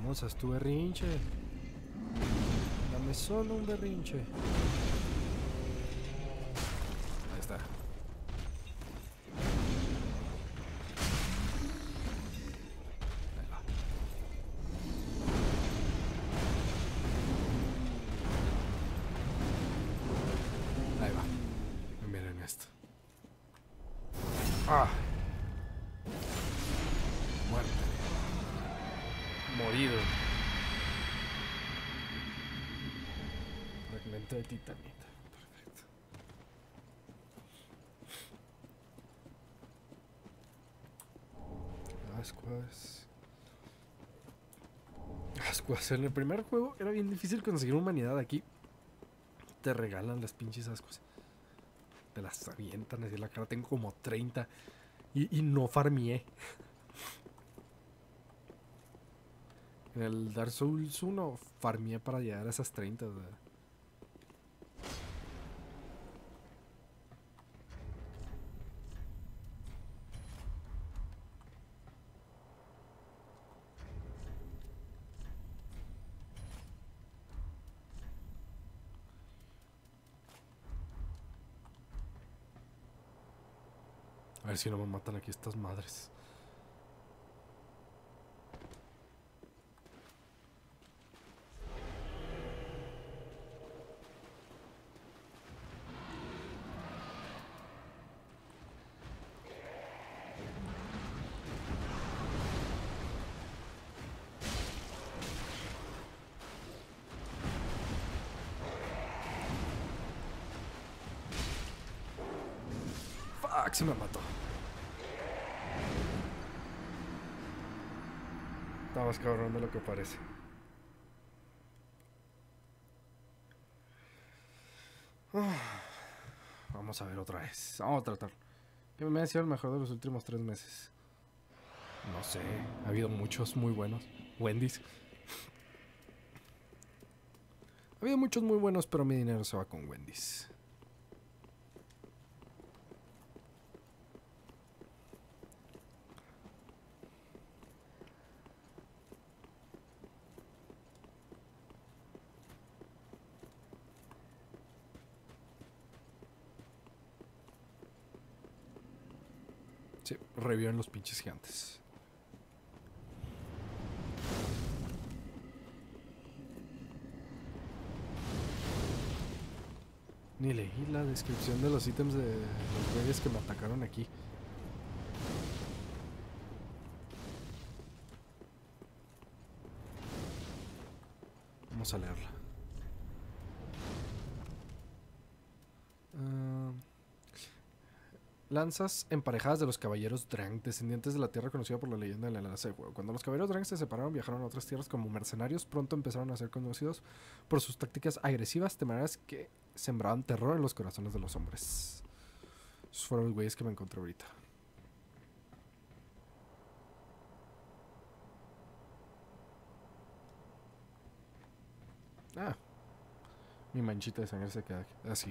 Vamos, haz tu berrinche. Dame solo un berrinche. Ahí está. Ahí va. Ahí va. Miren esto. ¡Ah! Muerte. Morido. Fragmento de titanita. Perfecto. Ascuas. Ascuas. En el primer juego era bien difícil conseguir humanidad. Aquí te regalan las pinches ascuas. Te las avientan así en la cara. Tengo como 30 y no farmeé. En el Dark Souls 1 farmeé para llegar a esas 30. O sea. A ver si no me matan aquí estas madres. Fuck, se me mató. Está más cabrón de lo que parece. Vamos a ver otra vez. Vamos a tratar. ¿Qué me ha sido el mejor de los últimos 3 meses? No sé. Ha habido muchos muy buenos. Wendy's. Ha habido muchos muy buenos, pero mi dinero se va con Wendy's. Sí, reviven los pinches gigantes. Ni leí la descripción de los ítems de los güeyes que me atacaron aquí. Vamos a leerla. Lanzas emparejadas de los caballeros Drang, descendientes de la tierra conocida por la leyenda del enlace de juego. Cuando los caballeros Drang se separaron, viajaron a otras tierras como mercenarios, pronto empezaron a ser conocidos por sus tácticas agresivas, de maneras que sembraban terror en los corazones de los hombres. Esos fueron los güeyes que me encontré ahorita. Ah, mi manchita de sangre se queda así.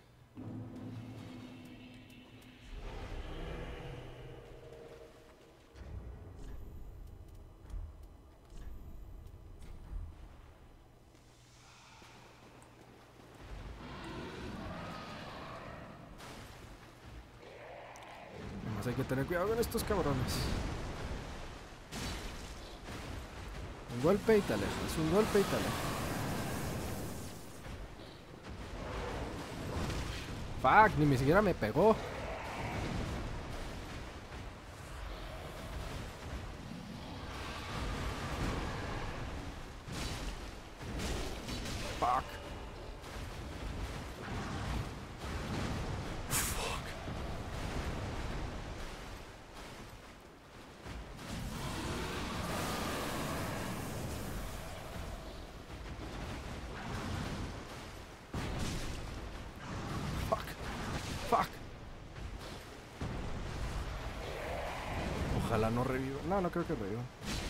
Hay que tener cuidado con estos cabrones. Un golpe y te alejas. Un golpe y te alejas. Fuck, ni siquiera me pegó. Fuck. Fuck. Ojalá no reviva. No, no creo que reviva.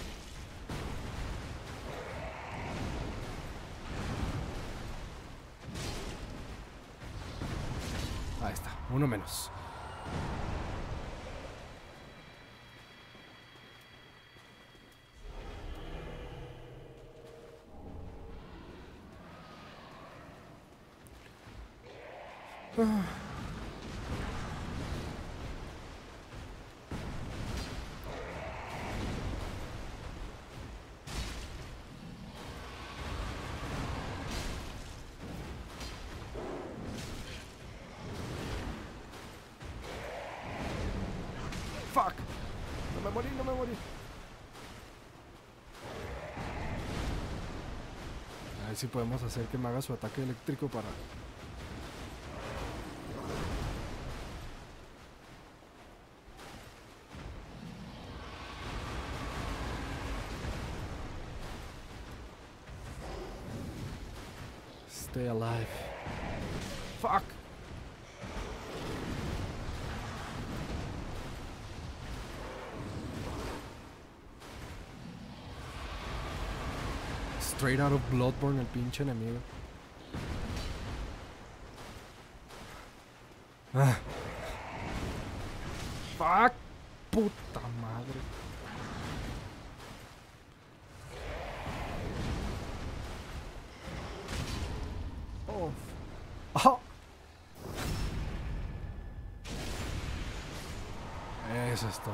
Ahí está, uno menos. morir. A ver si podemos hacer que me haga su ataque eléctrico para... Stay alive. Fuck. Straight out of Bloodborne, el pinche enemigo. Ah. Fuck. Puta madre. Oh. Oh. Eso es todo.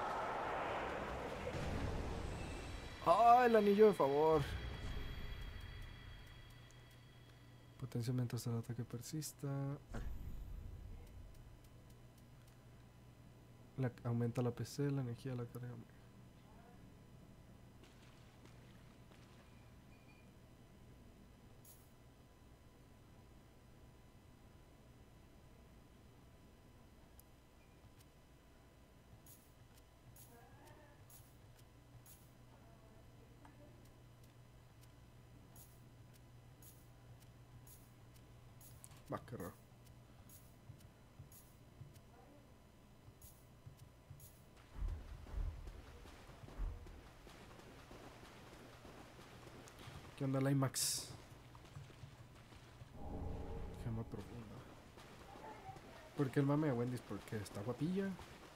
Ah, el anillo de favor. Potencialmente hasta el ataque persista. Aumenta la PC, la energía de la carga. Va, qué raro. ¿Qué onda la IMAX? Gema profunda. ¿Por qué el mame de Wendy's? Porque está guapilla.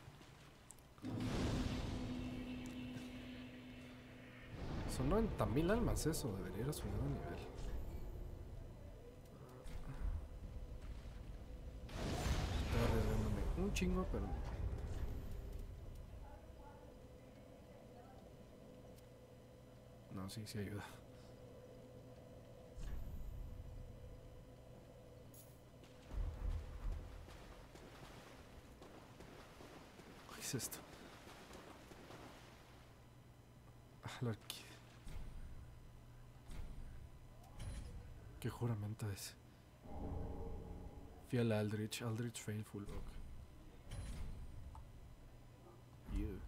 Son 90,000 almas eso, debería ir a subir de nivel. Estoy arriesgándome un chingo, pero... No, sí, sí ayuda. ¿Qué es esto? Ah, la orquídea. ¿Qué juramento es? Fiel Aldrich, Aldrich Faithful. Okay. Yeah.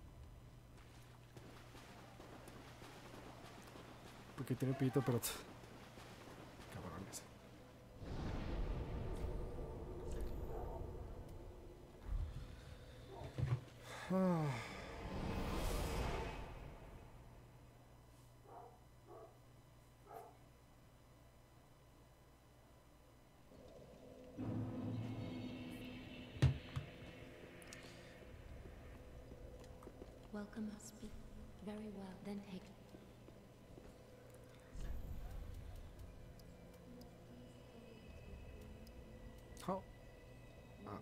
Porque tiene pito, pero... Cabrones. Ah. Welcome must be very well, then take it. Oh. Ah.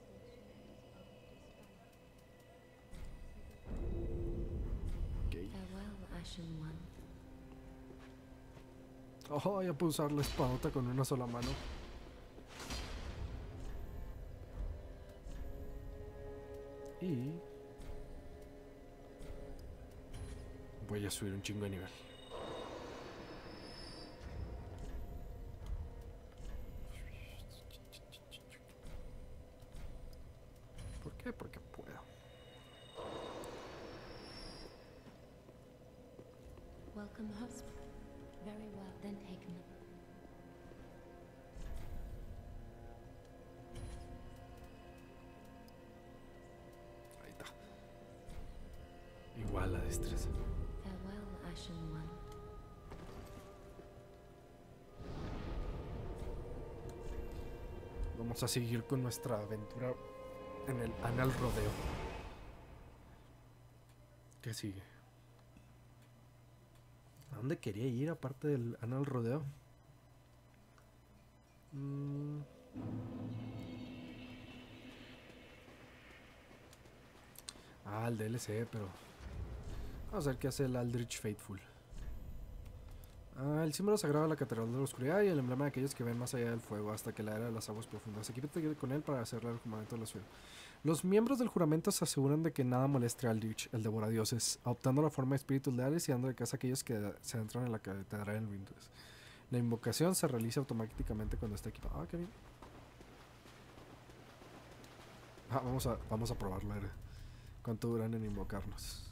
Okay. Farewell, Ashen One. Oh, ya puedo usar la espadota con una sola mano. Y... voy a subir un chingo de nivel. ¿Por qué? Porque puedo. Welcome, host. Very well, then take them. Ahí está. Igual la destreza. Farewell, Ashen One. Vamos a seguir con nuestra aventura en el Anal Rodeo. ¿Qué sigue? ¿A dónde quería ir aparte del Anal Rodeo? Ah, el DLC, pero... vamos a ver qué hace el Aldrich Faithful. El símbolo sagrado de la Catedral de la Oscuridad y el emblema de aquellos que ven más allá del fuego hasta que la era de las aguas profundas. Equípate con él para hacerle el juramento de la ciudad. Los miembros del juramento se aseguran de que nada moleste a Aldrich, el devoradioses, adoptando la forma de espíritus leales y dando de casa a aquellos que se adentran en la catedral en Windows. La invocación se realiza automáticamente cuando está equipado. Qué bien. Vamos a probarlo. ¿Cuánto duran en invocarnos?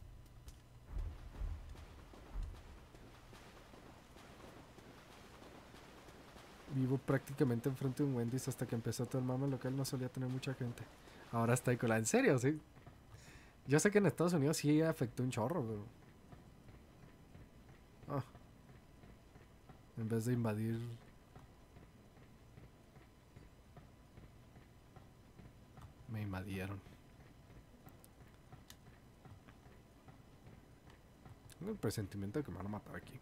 Vivo prácticamente enfrente de un Wendy's hasta que empezó todo el mame local, no solía tener mucha gente. Ahora está ahí con la... ¿En serio? Sí. Yo sé que en Estados Unidos sí afectó un chorro, pero... En vez de invadir... Me invadieron. Tengo el presentimiento de que me van a matar aquí.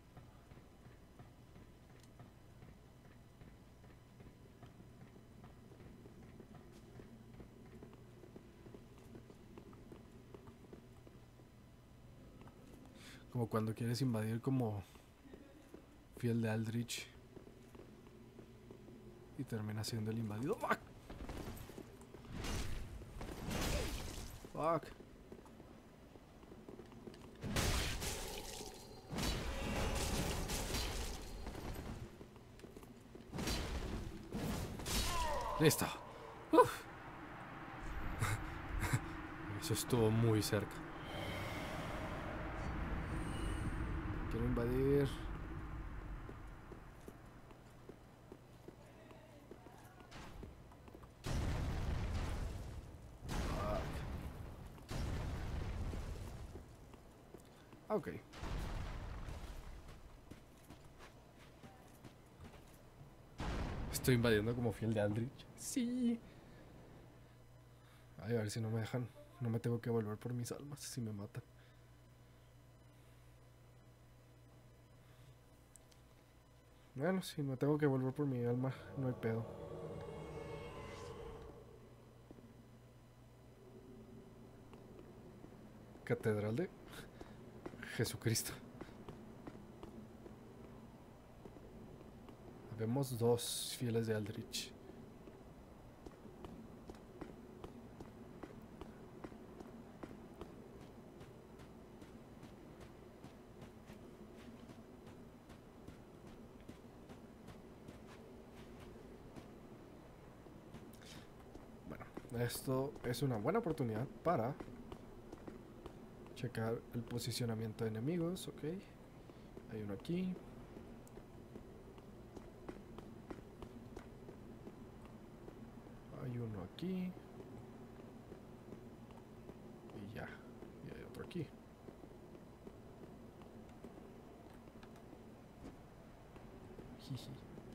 Como cuando quieres invadir como fiel de Aldrich y termina siendo el invadido. ¡Fuck! ¡Fuck! Listo. Eso estuvo muy cerca. Quiero invadir. Ok. Estoy invadiendo como fiel de Aldrich. Sí. Ay, a ver si no me dejan. No me tengo que volver por mis almas si me matan. Bueno, si me tengo que volver por mi alma, no hay pedo. Catedral de Jesucristo. Vemos dos fieles de Aldrich. Bueno, esto es una buena oportunidad para checar el posicionamiento de enemigos. Ok, hay uno aquí. Hay uno aquí. Y ya. Y hay otro aquí. Jiji.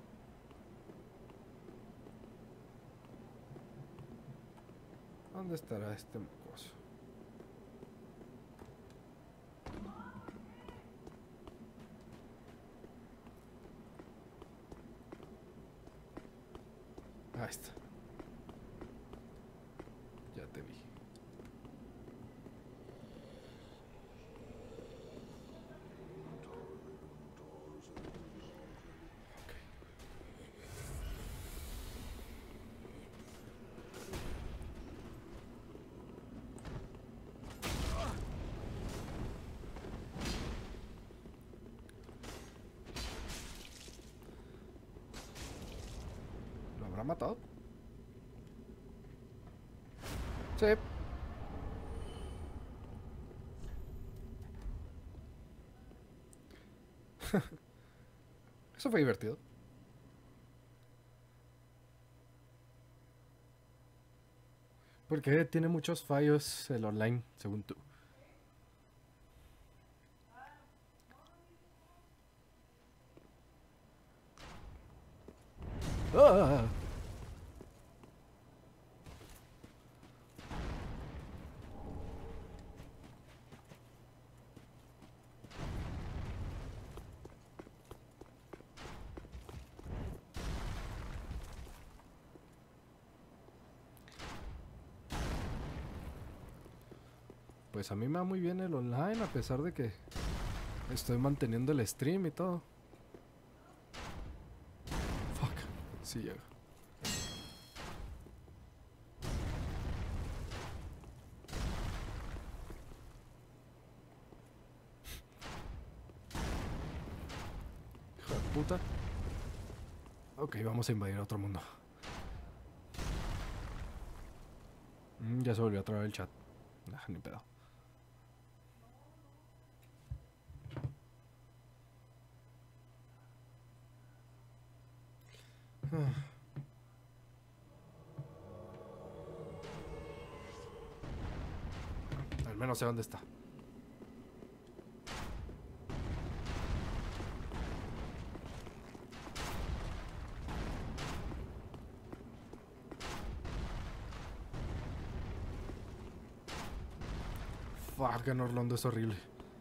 ¿Dónde estará este mocoso? Ahí está. Ya te vi. ¿Lo habrá matado? Sí. Eso fue divertido. Porque tiene muchos fallos el online, según tú. ¡Ah! Pues a mí me va muy bien el online, a pesar de que estoy manteniendo el stream y todo. Sí llego. Hijo de puta. Ok, vamos a invadir otro mundo. Ya se volvió a trabar el chat. Nah, ni pedo. Al menos sé dónde está. Fuck, en Orlando es horrible.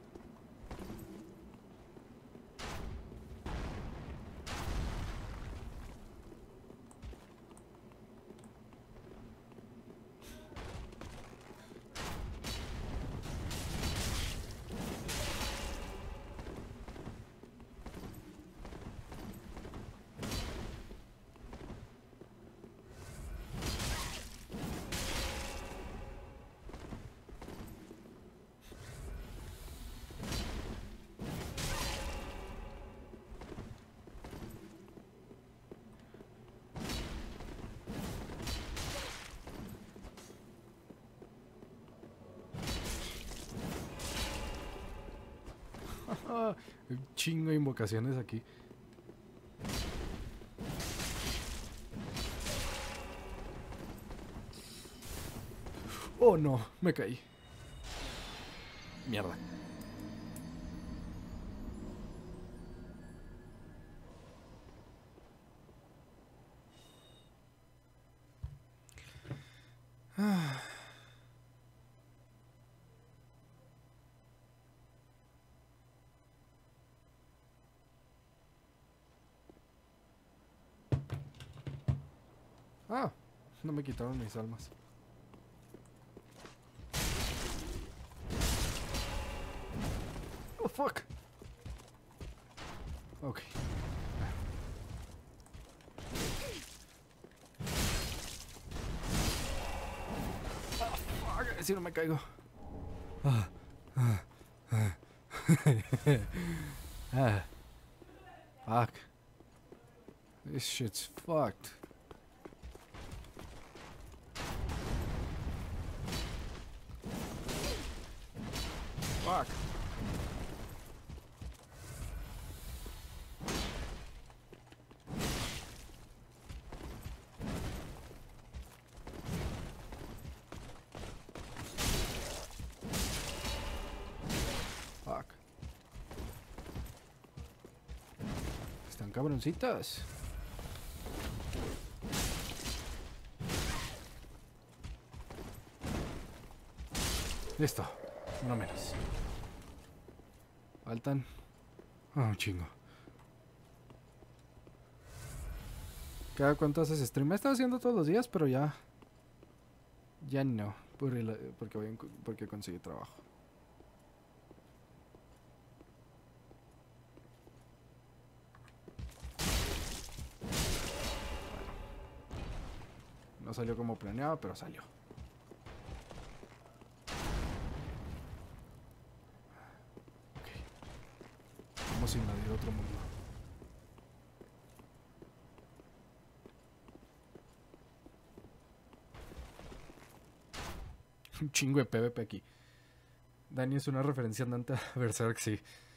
Un chingo de invocaciones aquí. Oh no, me caí. Mierda. Ah, no me quitaron mis almas. Oh, fuck. Ok. Ah, fuck. Si no me caigo. Fuck. This shit's fucked. Fuck. Fuck. Están cabroncitas. Listo. Uno menos. Faltan. Un chingo. ¿Cada cuánto haces stream? He estado haciendo todos los días, pero ya. Ya no. Porque conseguí trabajo. No salió como planeaba, pero salió. Vamos a invadir otro mundo. Un chingo de PvP aquí. Dani es una referencia andante a Berserk, sí.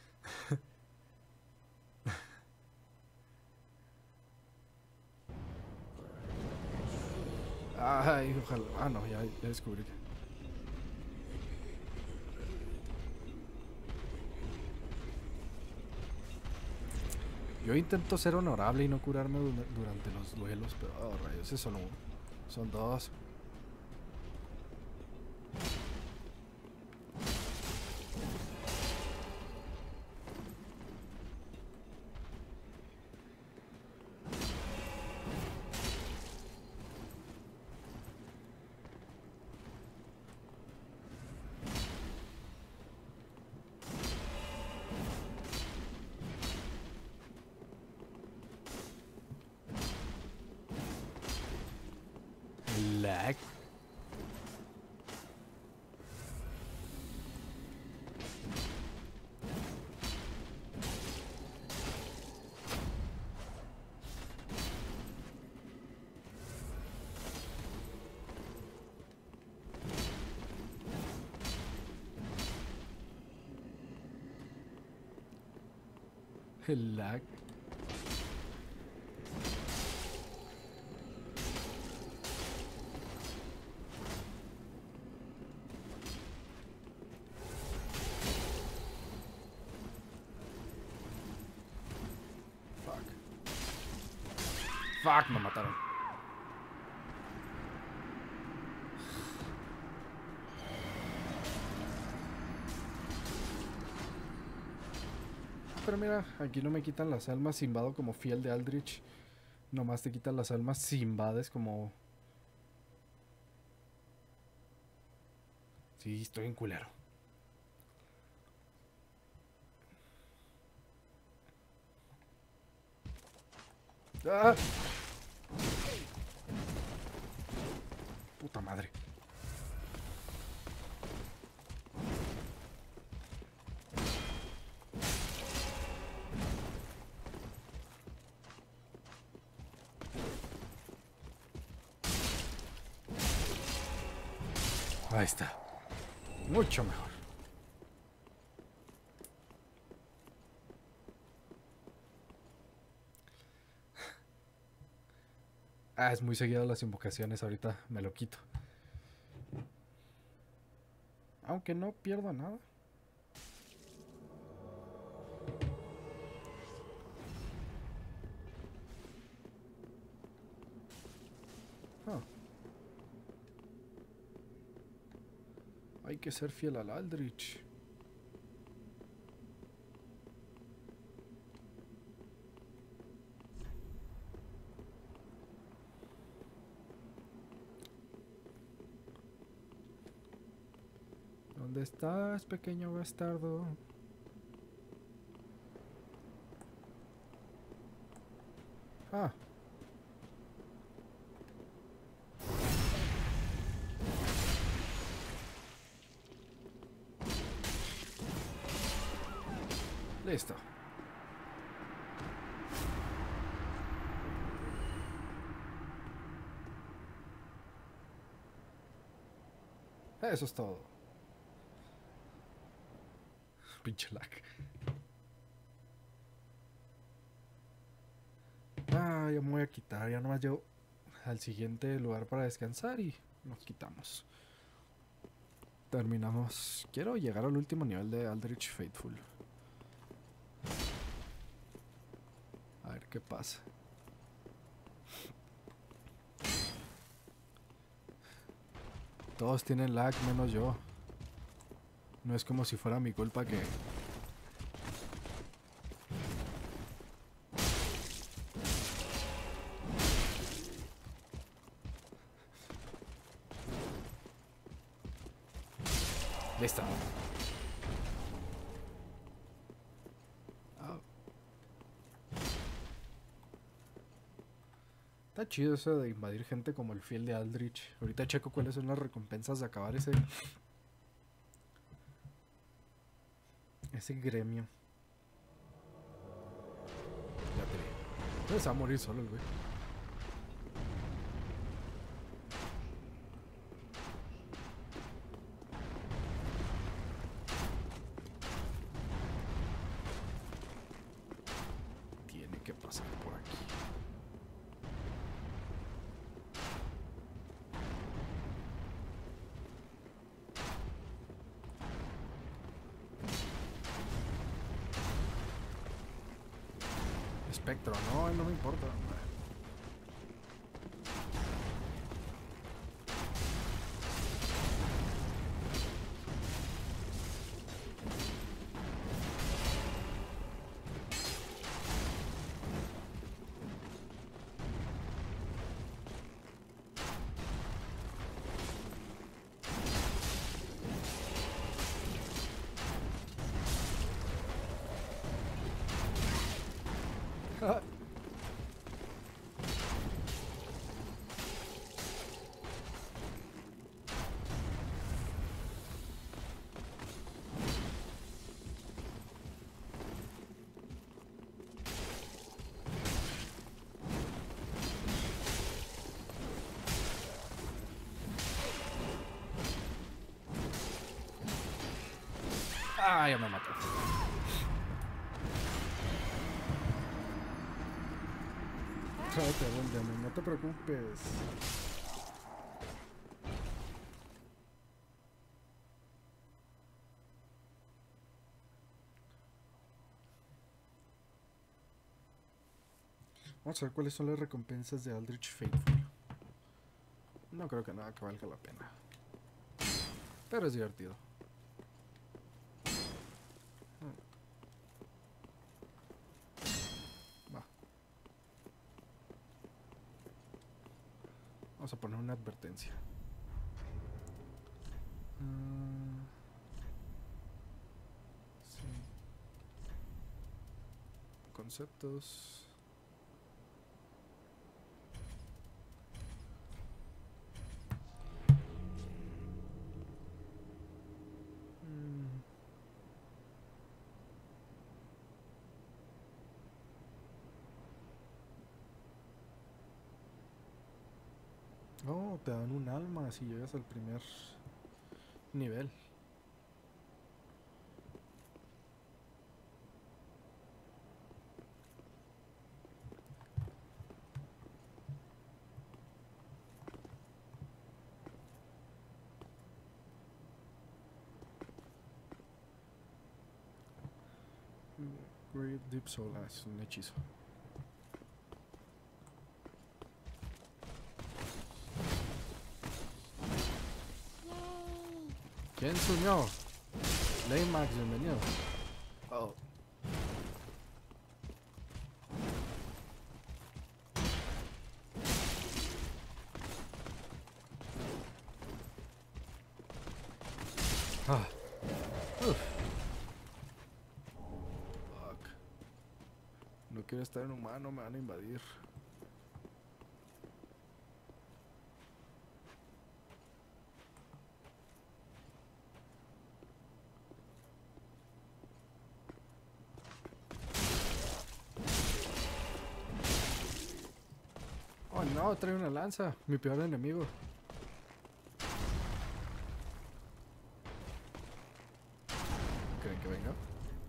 Ay, ojalá. Ah, no, ya descubrí. Yo intento ser honorable y no curarme durante los duelos, pero oh, rayos, es solo uno. Son dos. lag. El lag. Fuck, me mataron. Pero mira, aquí no me quitan las almas si invado como fiel de Aldrich. Nomás te quitan las almas si invades como... Sí, estoy en culero. ¡Ah! Puta madre. Ahí está. Mucho mejor. Ah, es muy seguido las invocaciones. Ahorita me lo quito. Aunque no pierdo nada. Ah. Hay que ser fiel al Aldrich. ¿Dónde estás, pequeño bastardo? Ah. Listo. Eso es todo. Pinche lag. Ah, ya me voy a quitar. Ya nomás llevo al siguiente lugar para descansar y nos quitamos. Terminamos. Quiero llegar al último nivel de Aldrich Faithful. A ver qué pasa. Todos tienen lag menos yo. No es como si fuera mi culpa que... Listo. Oh. Está chido eso de invadir gente como el fiel de Aldrich. Ahorita checo cuáles son las recompensas de acabar ese gremio. Ya te vi. No se va a morir solo el güey. Tiene que pasar por aquí. Espectro, no, no me importa. Ah, ya me mató. No te preocupes. Vamos a ver cuáles son las recompensas de Aldrich Faithful. No creo que nada que valga la pena. Pero es divertido. Va. Vamos a poner una advertencia. Sí. Conceptos. Oh, te dan un alma si llegas al primer nivel. Great Deep Soul, es un hechizo. ¿Quién se unió? Laymax, bienvenido. Oh. Ah. Uf. Fuck. No quiero estar en humano, me van a invadir. Oh no, trae una lanza, mi peor enemigo. ¿Creen que venga?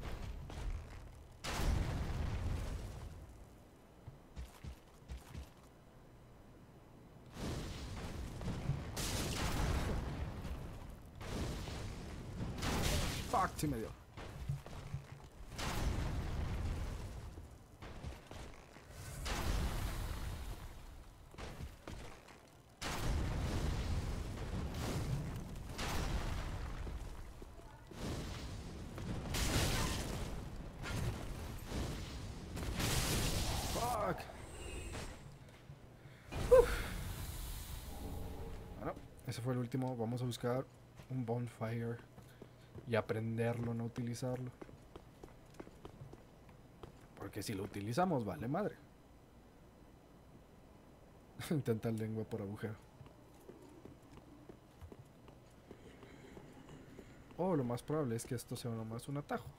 Fuck, sí me dio. Fuck. Bueno, ese fue el último. Vamos a buscar un bonfire y aprenderlo, no utilizarlo. Porque si lo utilizamos, vale madre. Intenta lengua por agujero. Oh, lo más probable es que esto sea nomás un atajo.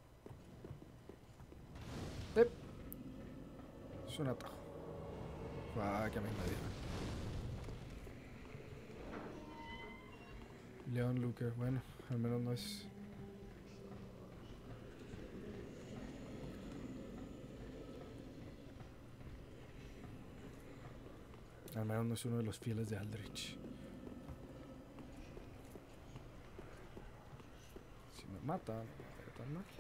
Es un atajo. Que me invadieron. Leon Luker, bueno, al menos no es. Al menos no es uno de los fieles de Aldrich. Si me mata, no me va tan mal.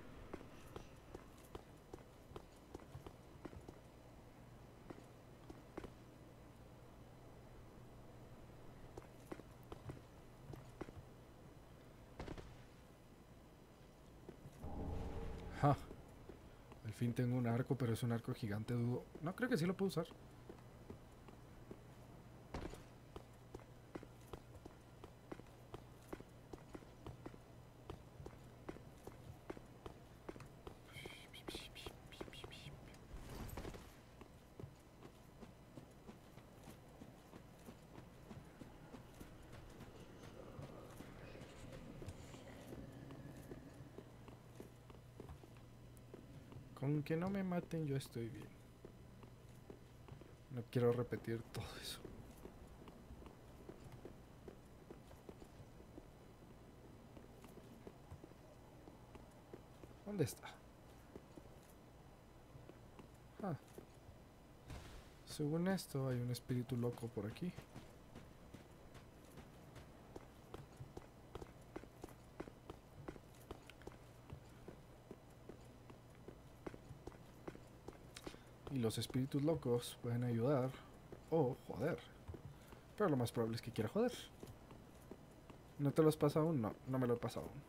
Ja. Al fin tengo un arco, pero es un arco gigante, dudo. No, creo que sí lo puedo usar. Con que no me maten yo estoy bien. No quiero repetir todo eso. ¿Dónde está? Ah. Según esto, hay un espíritu loco por aquí. Y los espíritus locos pueden ayudar o joder. Pero lo más probable es que quiera joder. ¿No te lo has pasado aún? No, no me lo he pasado aún.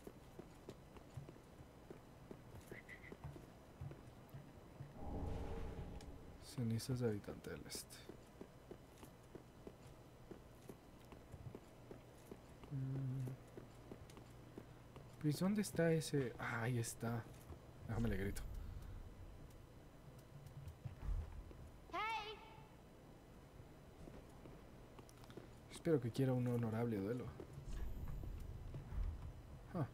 Cenizas de habitante del este. Pues ¿dónde está ese? Ah, ahí está. Déjame le grito. Espero que quiera un honorable duelo. Ah.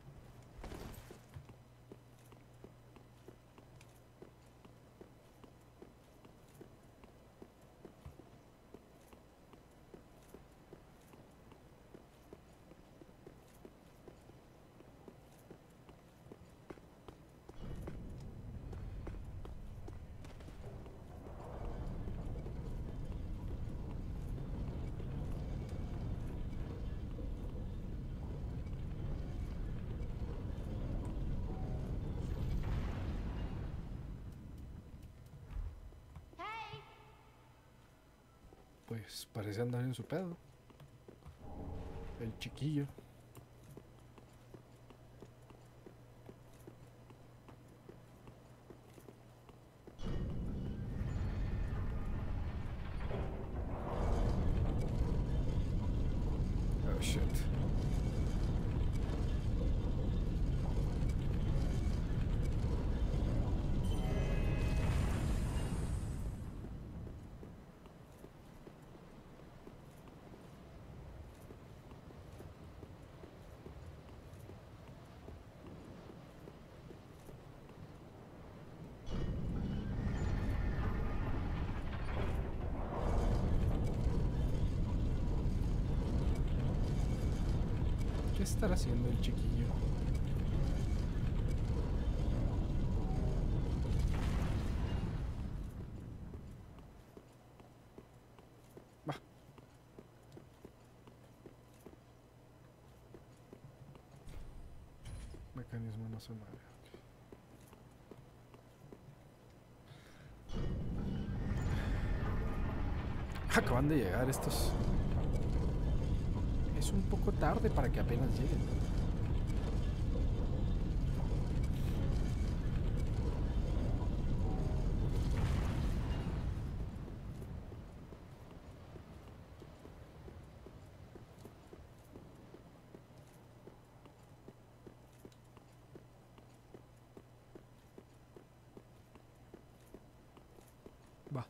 Pues parece andar en su pedo. El chiquillo. Oh shit. ¿Qué estará haciendo el chiquillo? Va. Mecanismo no se mueve. Acaban de llegar estos. Es un poco tarde para que apenas lleguen. Va.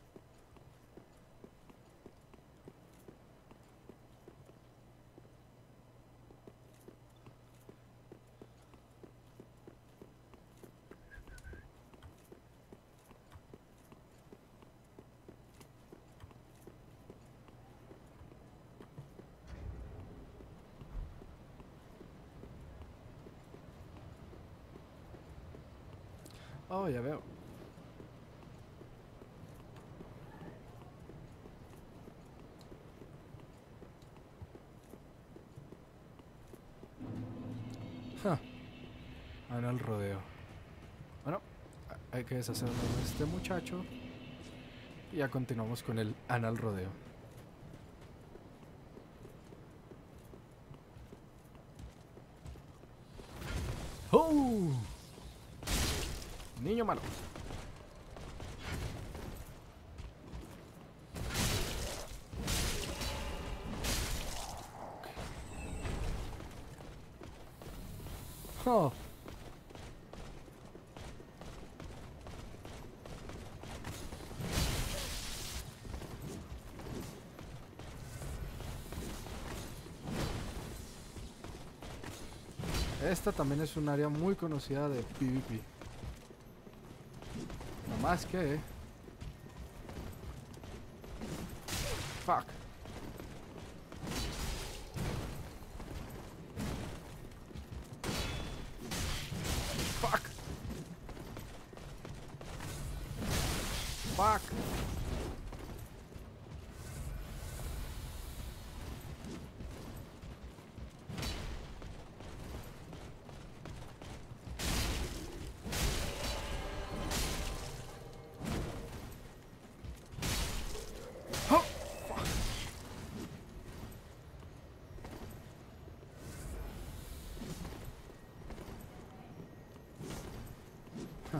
Oh, ya veo. Ja. Ahora el rodeo. Bueno, hay que deshacernos de este muchacho. Y ya continuamos con el anal rodeo. ¡Oh! Niño malo. Oh. Esta también es un área muy conocida de PvP. No más que... Fuck. Fuck. Fuck. Oh, fuck. Huh.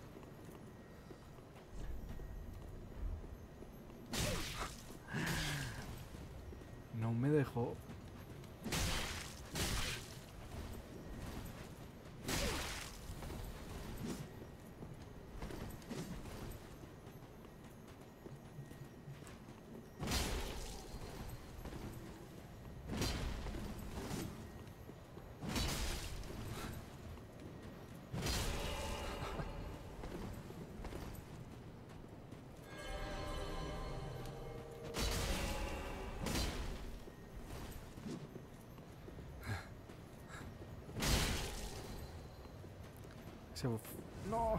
No me dejó. No.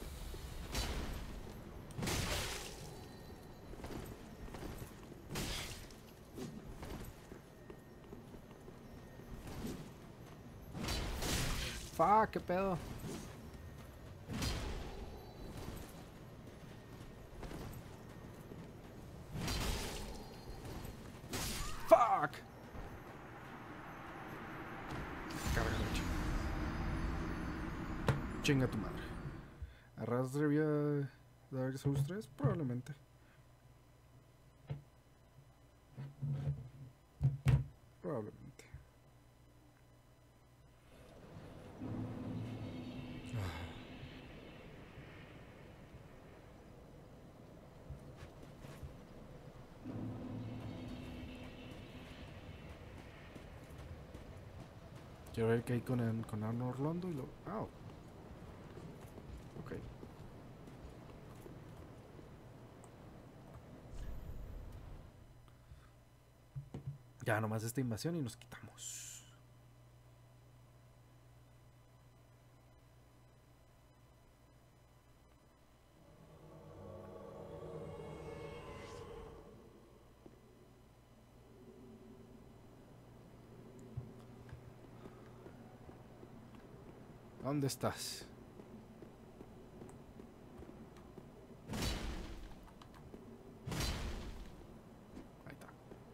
Fuck, qué pedo. Fuck. Cárgalo, chinga tu madre. ¿Arrastre vía Dark Souls 3? Probablemente. Probablemente. Quiero ver qué hay con Arno Orlando y lo... Ah, ok. Ya nomás esta invasión y nos quitamos. ¿Dónde estás? Ahí está.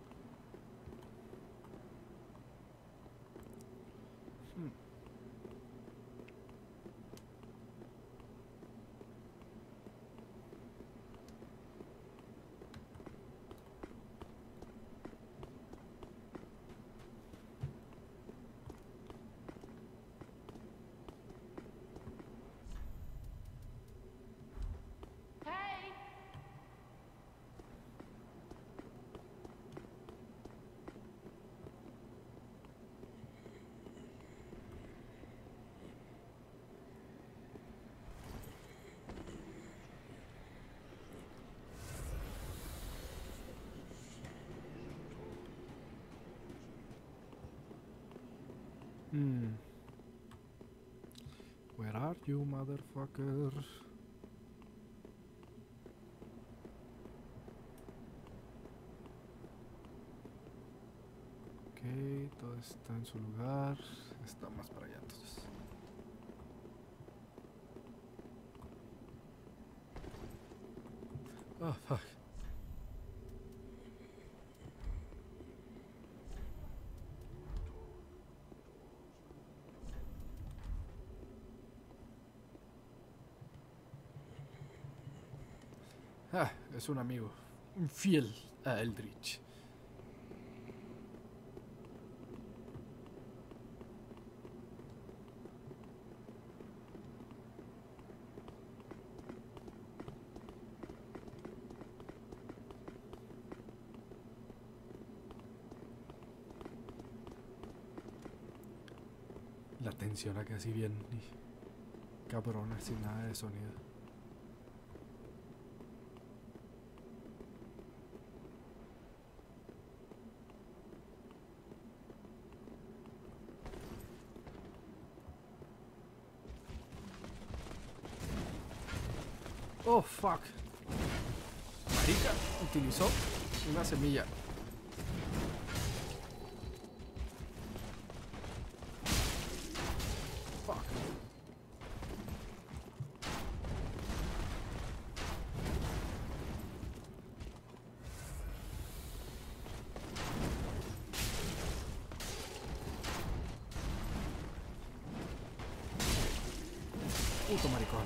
Where are you, motherfucker? Ok, todo está en su lugar. Está más para allá entonces. Oh, fuck. Ah, es un amigo. Un fiel a Eldritch. La tensión acá así bien cabrona, sin nada de sonido. Oh, fuck. chica utilizó una semilla. Fuck. Puto maricón.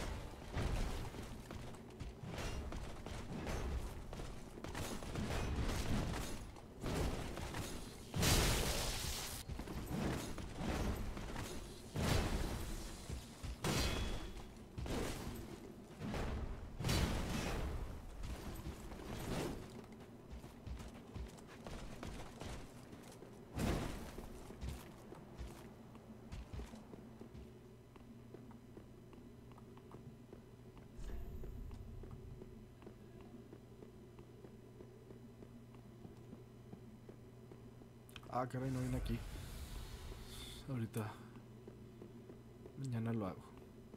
Ah, caray, no viene aquí. Ahorita. Mañana lo hago.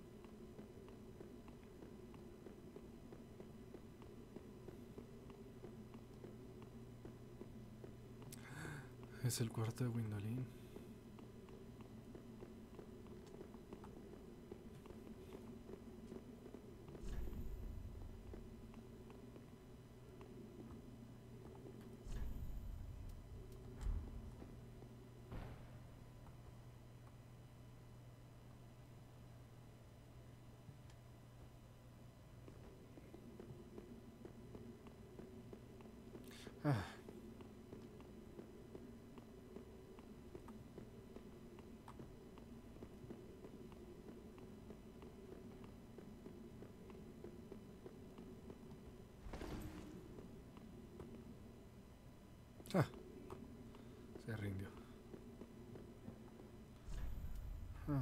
Es el cuarto de Gwyndolin. Ah. Ah. Se rindió. Ah.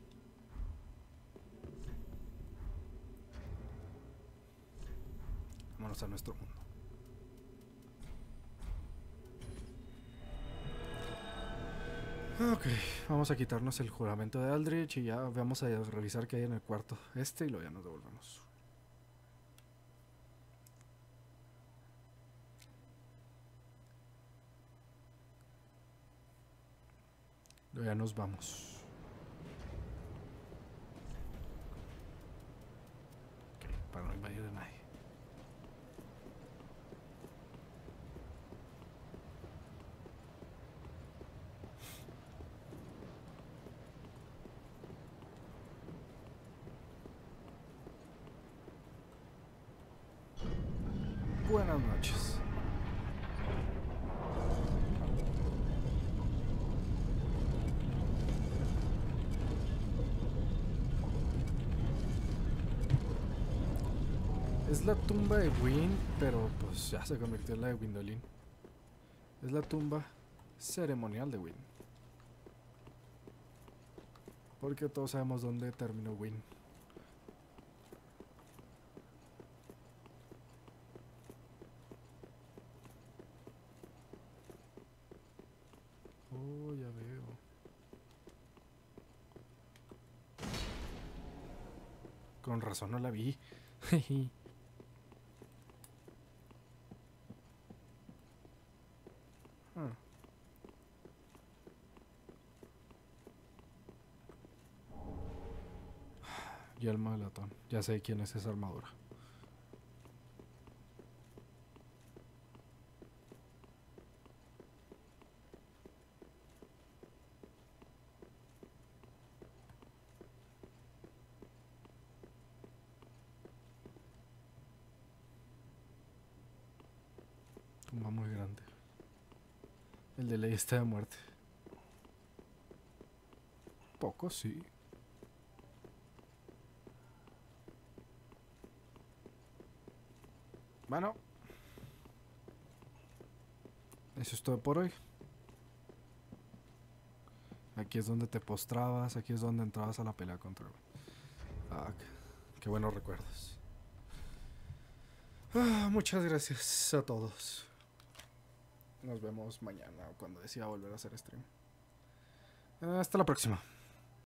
Vámonos a nuestro mundo. Ok, vamos a quitarnos el juramento de Aldrich y ya vamos a revisar qué hay en el cuarto y luego ya nos devolvemos. Luego ya nos vamos. Ok, para no invadir a nadie. Buenas noches. Es la tumba de Gwyn, pero pues ya se convirtió en la de Gwyndolin. Es la tumba ceremonial de Gwyn. Porque todos sabemos dónde terminó Gwyn. Oh, ya veo. Con razón no la vi. Ah. Y el malatón. Ya sé quién es esa armadura. Tumba muy grande. El de ley está de muerte. Poco, sí. Bueno. Eso es todo por hoy. Aquí es donde te postrabas, aquí es donde entrabas a la pelea contra... Ah, qué buenos recuerdos. Muchas gracias a todos. Nos vemos mañana cuando decida volver a hacer stream. Hasta la próxima.